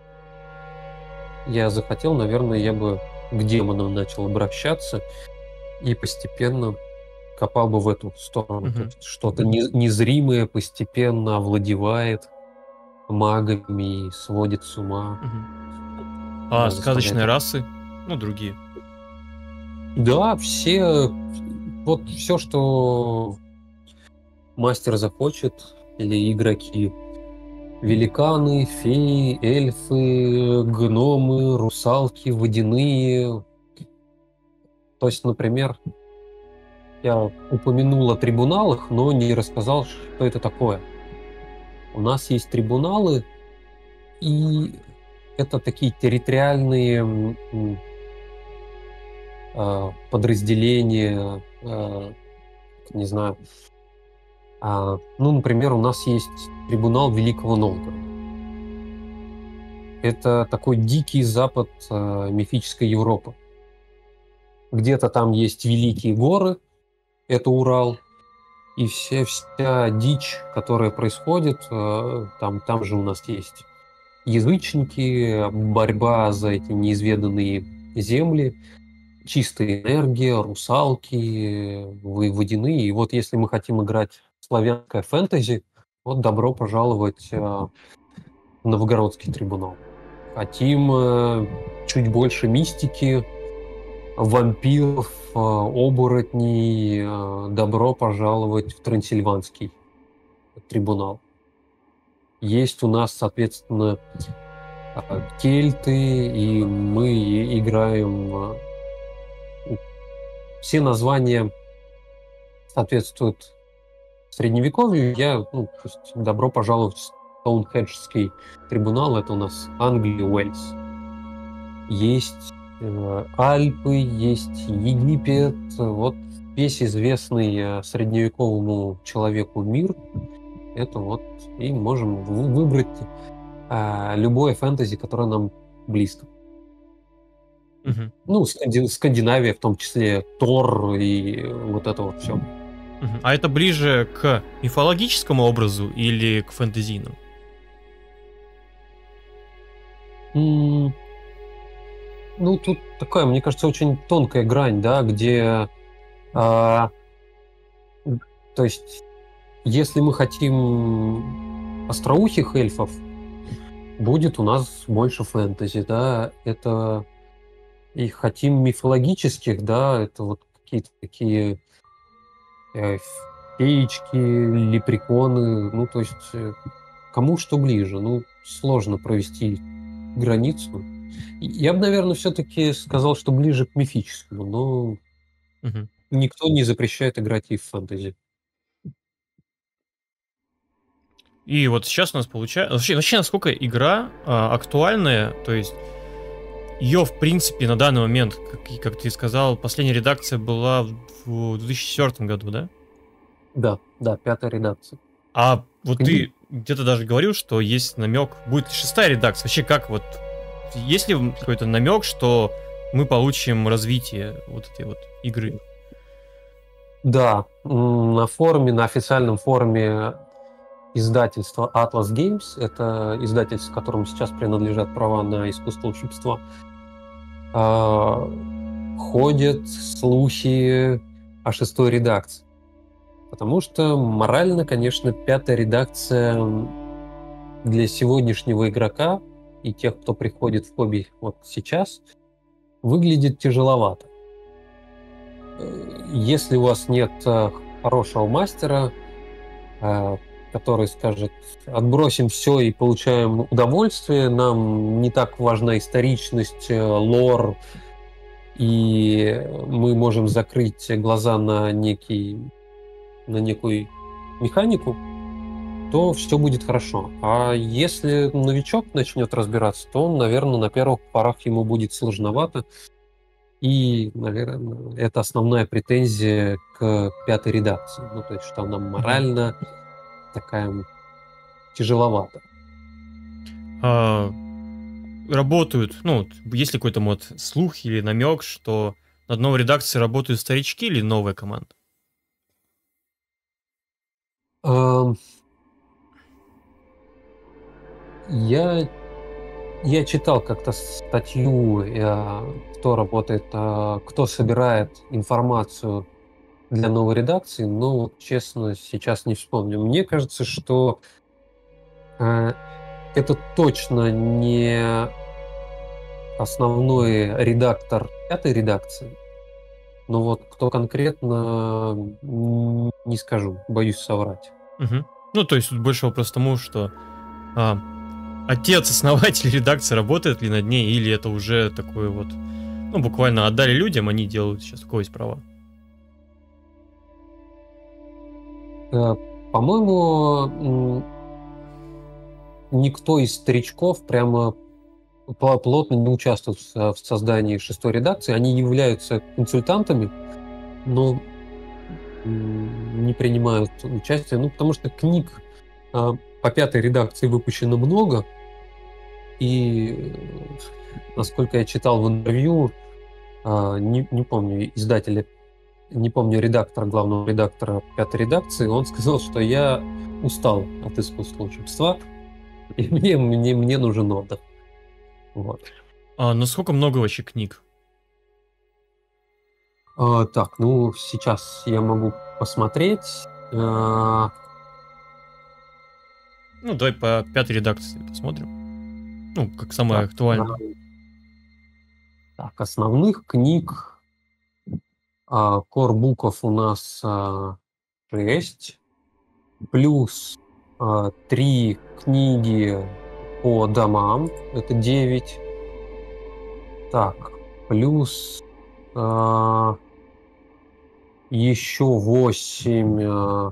я захотел, наверное, я бы к демонам начал обращаться и постепенно копал бы в эту сторону. Угу. Что-то незримое постепенно овладевает магами и сводит с ума. Угу. А сказочные расы? Ну, другие. Да, все... Вот все, что мастер захочет, или игроки. Великаны, феи, эльфы, гномы, русалки, водяные. То есть, например, я упомянул о трибуналах, но не рассказал, что это такое. У нас есть трибуналы, и это такие территориальные э, подразделения, э, не знаю. А, ну, например, у нас есть трибунал Великого Новгорода. Это такой дикий запад э, мифической Европы. Где-то там есть великие горы, это Урал, и вся, вся дичь, которая происходит, э, там, там же у нас есть язычники, борьба за эти неизведанные земли, чистая энергия, русалки, водяные. И вот если мы хотим играть в славянское фэнтези, вот добро пожаловать э, в Новгородский трибунал. Хотим э, чуть больше мистики, вампиров, э, оборотней, э, добро пожаловать в Трансильванский трибунал. Есть у нас, соответственно, э, кельты, и мы играем... Э, все названия соответствуют средневековью. Я, ну, то есть, добро пожаловать в Стоунхенджский трибунал. Это у нас Англия, Уэльс. Есть э, Альпы, есть Египет. Вот весь известный э, средневековому человеку мир. Это вот и можем выбрать э, любое фэнтези, которое нам близко. Мгм. Ну, Сканди- Скандинавия, в том числе Тор и вот это вот все. Мгм. А это ближе к мифологическому образу или к фэнтезийному? Ну, тут такая, мне кажется, очень тонкая грань, да, где, а, м, то есть, если мы хотим остроухих эльфов, будет у нас больше фэнтези, да, это и хотим мифологических, да, это вот какие-то такие э, феечки, лепреконы, ну, то есть, э, кому что ближе, ну, сложно провести границу. И Я бы, наверное, все-таки сказал, что ближе к мифическому, но Мгм. никто не запрещает играть и в фэнтези. И вот сейчас у нас получается... Вообще, вообще насколько игра а, актуальная, то есть ее, в принципе, на данный момент, как, и как ты сказал, последняя редакция была в в две тысячи четвёртом году, да? Да, да, пятая редакция. А вот Кни- ты где-то даже говорил, что есть намек, будет ли шестая редакция. Вообще, как вот... Есть ли какой-то намек, что мы получим развитие вот этой вот игры? Да, м, на форуме, на официальном форуме издательства Atlas Games, это издательство, которому сейчас принадлежат права на искусство волшебства, а, ходят слухи о шестой редакции. Потому что морально, конечно, пятая редакция для сегодняшнего игрока и тех, кто приходит в хобби вот сейчас, выглядит тяжеловато. Э, Если у вас нет э, хорошего мастера, э, который скажет, отбросим все и получаем удовольствие, нам не так важна историчность, э, лор, и мы можем закрыть глаза на некий, на некую механику, то все будет хорошо. А если новичок начнет разбираться, то он, наверное, на первых порах ему будет сложновато. И, наверное, это основная претензия к пятой редакции. Ну, то есть, что она Мгм. морально такая тяжеловата. А, работают, ну, вот есть ли какой-то вот слух или намек, что над новой редакцией работают старички или новая команда? Ам, Я, я читал как-то статью, э, кто работает, а, кто собирает информацию для новой редакции, но, вот честно, сейчас не вспомню. Мне кажется, что э, это точно не основной редактор пятой редакции, но вот кто конкретно, м, не скажу, боюсь соврать. Мгм. Ну, то есть тут больше вопрос к тому, что а, отец-основатель редакции работает ли над ней, или это уже такое вот, ну, буквально отдали людям, они делают сейчас, у кого есть права. Э, По-моему, м, никто из старичков прямо пла- плотно не участвует в со- в создании шестой редакции. Они являются консультантами, но м, не принимают участия, ну, потому что книг а, по пятой редакции выпущено много, и, э, насколько я читал в интервью, а, не, не помню издателя, не помню редактора, главного редактора пятой редакции, он сказал, что я устал от искусства волшебства, и мне, мне, мне нужен отдых. Вот. А насколько много вообще книг? А, так, ну, сейчас я могу посмотреть. А, Ну, давай по пятой редакции посмотрим. Ну, как самое так, а, актуальное. так, основных книг, а, корбуков у нас а, шесть, плюс а, три книги по домам, это девять. Так, плюс а, еще восемь а,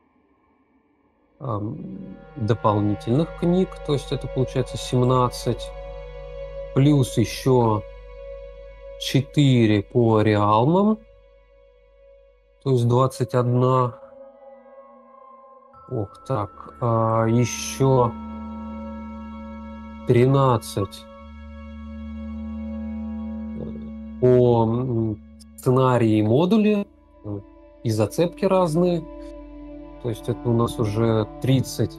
ам, дополнительных книг, то есть это получается семнадцать. Плюс еще четыре по реалмам, то есть двадцать один. Ох, так, а, еще тринадцать по сценарии и модули, и зацепки разные. То есть это у нас уже тридцать.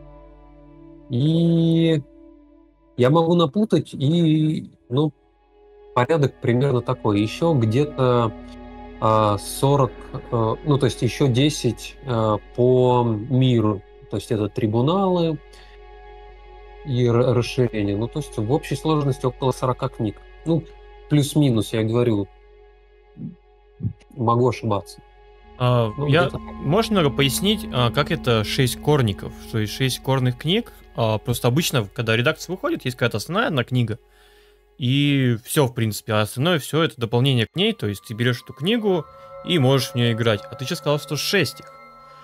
И я могу напутать, и ну, порядок примерно такой. Еще где-то а, сорок, а, ну то есть еще десять а, по миру. То есть это трибуналы и р- расширение. Ну то есть в общей сложности около сорока книг. Ну, плюс-минус, я говорю, могу ошибаться. А, Ну, я... где-то так. Можешь немного пояснить, а, как это шесть корников? То есть шесть корных книг. А, просто обычно, когда редакция выходит, есть какая-то основная одна книга, и все, в принципе. А остальное все это дополнение к ней. То есть ты берешь эту книгу и можешь в нее играть. А ты сейчас сказал, что шесть их.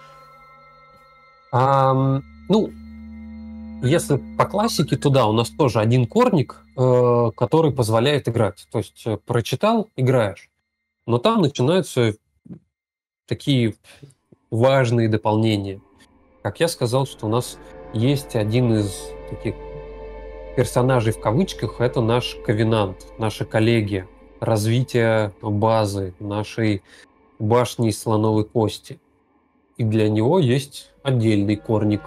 Ам, ну, если по классике, то да, у нас тоже один корник, э, который позволяет играть. То есть э, прочитал, играешь. Но там начинаются такие важные дополнения. Как я сказал, что у нас есть один из таких персонажей в кавычках, это наш ковенант, наша коллегия, развитие базы, нашей башни из слоновой кости. И для него есть отдельный корник.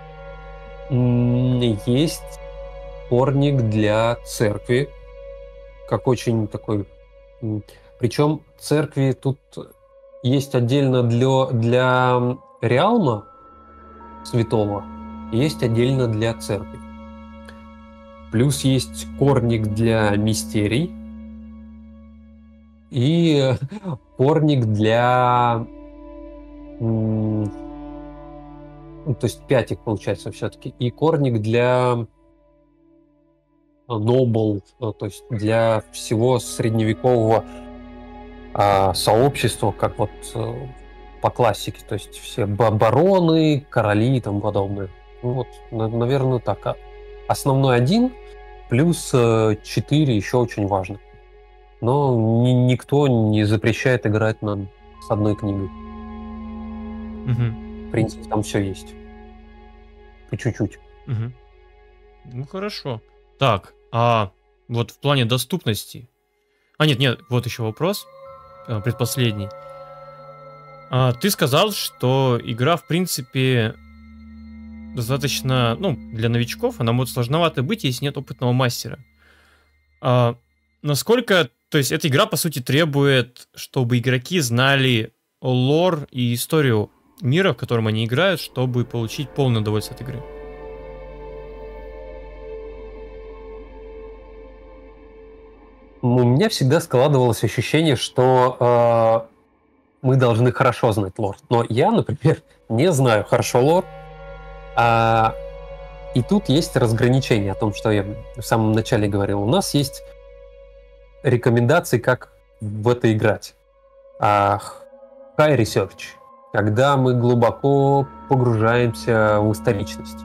М, Есть корник для церкви, как очень такой... м, Причем церкви тут есть отдельно для, для Реалма святого, есть отдельно для церкви. Плюс есть корник для мистерий и корник для... м, ну, то есть пять их получается все-таки. И корник для Noble, э, то есть для всего средневекового а, сообщества, как вот э, по классике, то есть все ба- бароны, короли и тому подобное. Ну вот, на- наверное, так. А основной один плюс э, четыре еще очень важно. Но ни- никто не запрещает играть на, с одной книгой. Мгм. В принципе, там все есть. По чуть-чуть. Мгм. Ну хорошо. Так, а вот в плане доступности. А нет, нет, вот еще вопрос, э, предпоследний. А, ты сказал, что игра, в принципе, достаточно, ну, для новичков, она может сложновато быть, если нет опытного мастера. А, насколько, то есть эта игра, по сути, требует, чтобы игроки знали лор и историю мира, в котором они играют, чтобы получить полное удовольствие от игры. У меня всегда складывалось ощущение, что э, мы должны хорошо знать лор. Но я, например, не знаю хорошо лор. А, и тут есть разграничение о том, что я в самом начале говорил. У нас есть рекомендации, как в это играть. А, high research, когда мы глубоко погружаемся в историчность.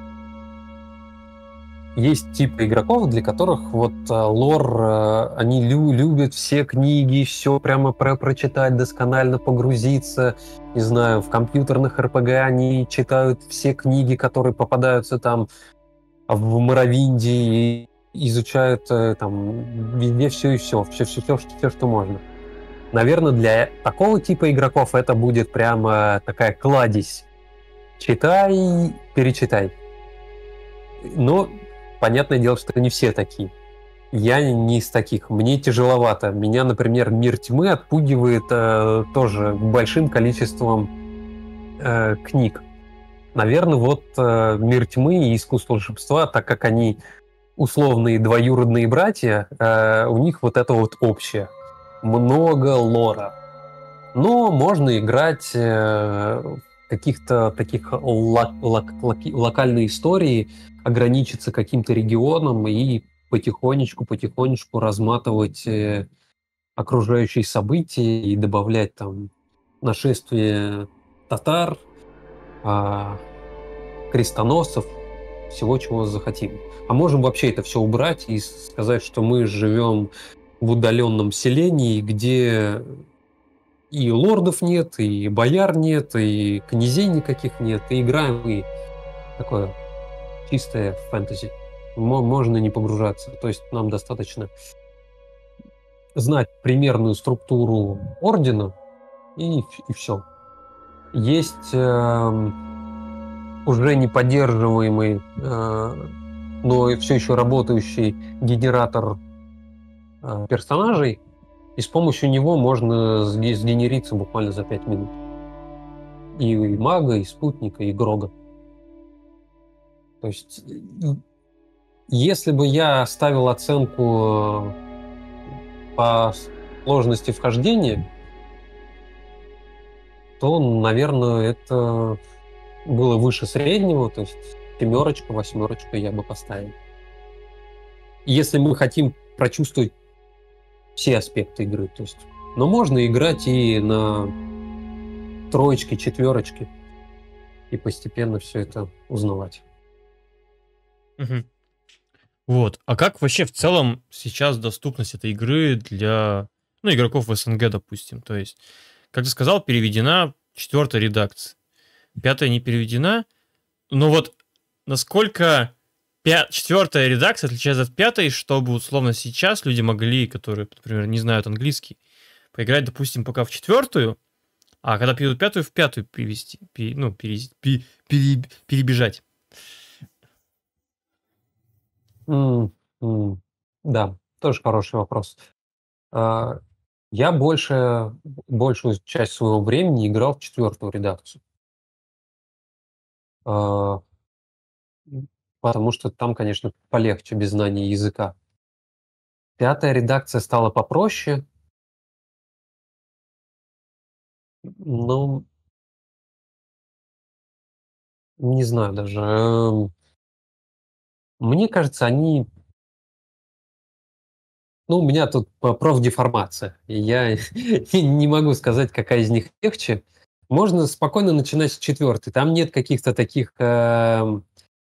Есть типы игроков, для которых вот э, лор, э, они лю- любят все книги, все прямо про прочитать, досконально погрузиться. Не знаю, в компьютерных эр пэ гэ они читают все книги, которые попадаются там в Моровинде, и изучают э, там везде все и все, все, все, все, все, что можно. Наверное, для такого типа игроков это будет прямо такая кладезь. Читай, перечитай. Но понятное дело, что не все такие. Я не из таких. Мне тяжеловато. Меня, например, «Мир тьмы» отпугивает э, тоже большим количеством э, книг. Наверное, вот э, «Мир тьмы» и «Искусство волшебства», так как они условные двоюродные братья, э, у них вот это вот общее. Много лора. Но можно играть э, в каких-то таких лок- лок- локи- локальные истории, ограничиться каким-то регионом и потихонечку-потихонечку разматывать э, окружающие события и добавлять там нашествие татар, а, крестоносцев, всего, чего захотим. А можем вообще это все убрать и сказать, что мы живем в удаленном селении, где и лордов нет, и бояр нет, и князей никаких нет, и играем и такое чистое фэнтези. можно не погружаться. То есть нам достаточно знать примерную структуру ордена, и, и все. Есть э, уже не поддерживаемый, э, но все еще работающий генератор э, персонажей, и с помощью него можно сгенериться буквально за пять минут. И, и мага, и спутника, и Грога. То есть, если бы я ставил оценку по сложности вхождения, то, наверное, это было выше среднего, то есть семерочка, восьмерочка я бы поставил. Если мы хотим прочувствовать все аспекты игры, то есть, но можно играть и на троечке, четверочке и постепенно все это узнавать. Угу. Вот. А как вообще в целом сейчас доступность этой игры для, ну, игроков в СНГ, допустим? То есть, как ты сказал, переведена четвертая редакция. Пятая не переведена. Но вот насколько пя- четвертая редакция отличается от пятой, чтобы условно сейчас люди могли, которые, например, не знают английский, поиграть, допустим, пока в четвертую, а когда перейдут пятую, в пятую перевести, пере, ну, пере, пере, пере, перебежать. Mm, mm. Да, тоже хороший вопрос. Uh, я больше, большую часть своего времени играл в четвертую редакцию. Uh, потому что там, конечно, полегче без знания языка. Пятая редакция стала попроще. Ну, не знаю даже. Мне кажется, они... Ну, у меня тут профдеформация. И я не могу сказать, какая из них легче. Можно спокойно начинать с четвертой. Там нет каких-то таких э,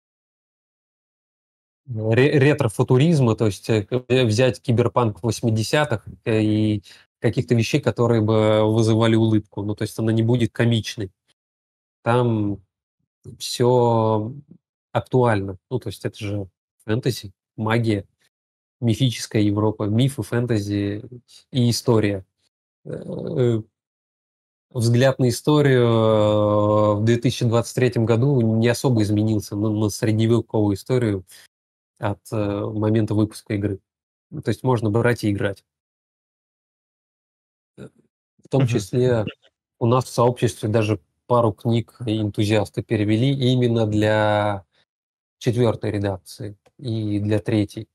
ретро-футуризма, то есть э, взять киберпанк восьмидесятых и каких-то вещей, которые бы вызывали улыбку. Ну, то есть она не будет комичной. Там все актуально. Ну, то есть это же фэнтези, магия, мифическая Европа, мифы, фэнтези и история. Э, Взгляд на историю э, в две тысячи двадцать третьем году не особо изменился на, на средневековую историю от э, момента выпуска игры. То есть можно брать и играть. В том Мгм. числе у нас в сообществе даже пару книг энтузиасты перевели именно для четвертой редакции и для третьей.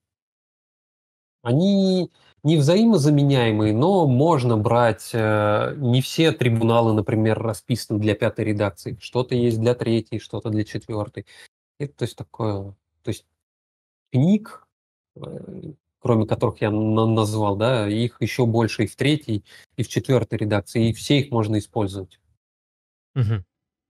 Они не взаимозаменяемые, но можно брать. э, Не все трибуналы, например, расписаны для пятой редакции. Что-то есть для третьей, что-то для четвертой. Это, то есть, такое... То есть книг, э, кроме которых я на- назвал, да, их еще больше и в третьей, и в четвертой редакции, и все их можно использовать. Мгм.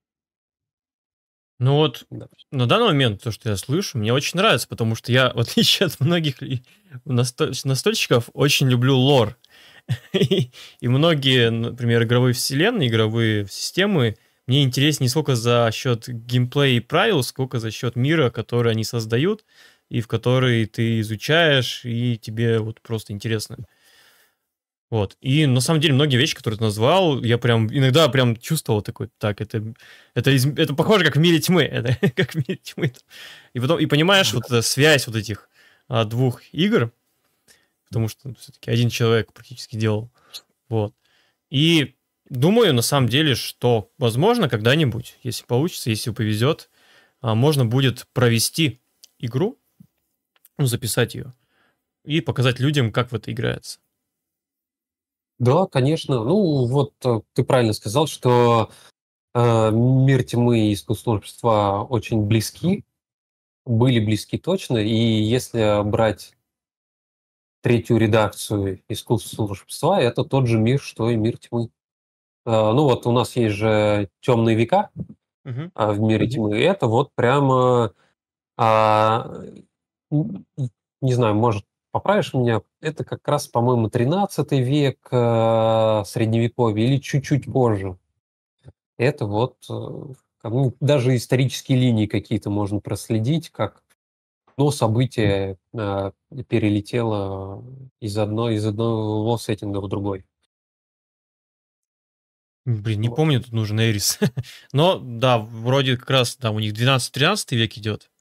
Ну вот, Да. на данный момент то, что я слышу, мне очень нравится, потому что я, в отличие от многих ли- насто- настольщиков, очень люблю лор. И и многие, например, игровые вселенные, игровые системы мне интереснее не сколько за счет геймплея и правил, сколько за счет мира, который они создают, и в который ты изучаешь, и тебе вот просто интересно. Вот. И на самом деле многие вещи, которые ты назвал, я прям иногда прям чувствовал такой, так, это, это, из- это похоже как в мире тьмы. Это как в мире тьмы. И потом, и понимаешь, вот эта связь вот этих а, двух игр, потому что все-таки один человек практически делал. Вот. И думаю, на самом деле, что, возможно, когда-нибудь, если получится, если повезет, а, можно будет провести игру, ну, записать ее и показать людям, как в это играется. Да, конечно. Ну, вот э, ты правильно сказал, что э, мир тьмы и искусство волшебства очень близки, были близки точно, и если брать третью редакцию искусства волшебства, это тот же мир, что и мир тьмы. Э, Ну вот у нас есть же темные века Мгм. а, в мире тьмы, и это вот прямо, а, н- н- не знаю, может, поправишь меня, это как раз, по-моему, тринадцатый век, э, средневековье или чуть-чуть позже. Это вот, э, как, ну, даже исторические линии какие-то можно проследить, как но событие э, перелетело из одной из одного сеттинга в другой. Блин, не Вот. помню, тут нужен Эрис. Но, да, вроде как раз там у них двенадцатый-тринадцатый век идет.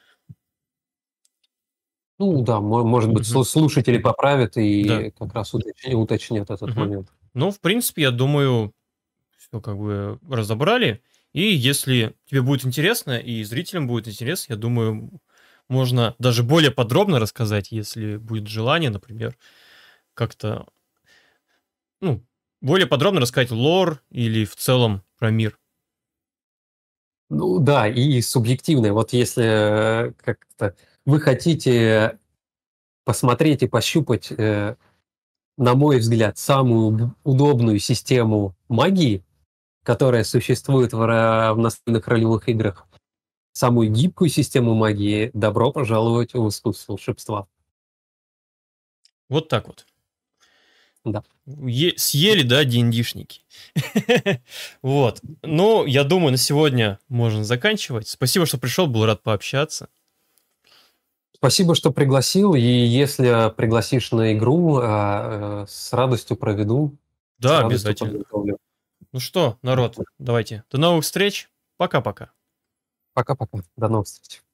Ну да, мо- может быть, Мгм. слу- слушатели поправят Да. и как раз уточ- уточнят этот Мгм. момент. Ну, в принципе, я думаю, все как бы разобрали. И если тебе будет интересно, и зрителям будет интересно, я думаю, можно даже более подробно рассказать, если будет желание, например, как-то, ну, более подробно рассказать лор или в целом про мир. Ну да, и субъективное. Вот если э, как-то вы хотите посмотреть и пощупать, э, на мой взгляд, самую б- удобную систему магии, которая существует в, ра- в настольных ролевых играх, самую гибкую систему магии, добро пожаловать в искусство волшебства. Вот так вот. Да. Е- съели, да, ди энд ди-шники. Вот. Ну, я думаю, на сегодня можно заканчивать. Спасибо, что пришел, был рад пообщаться. Спасибо, что пригласил, и если пригласишь на игру, а, э, с радостью проведу, с Да, радостью обязательно. подготовлю. Ну что, народ, давайте. До новых встреч. Пока-пока. Пока-пока. До новых встреч.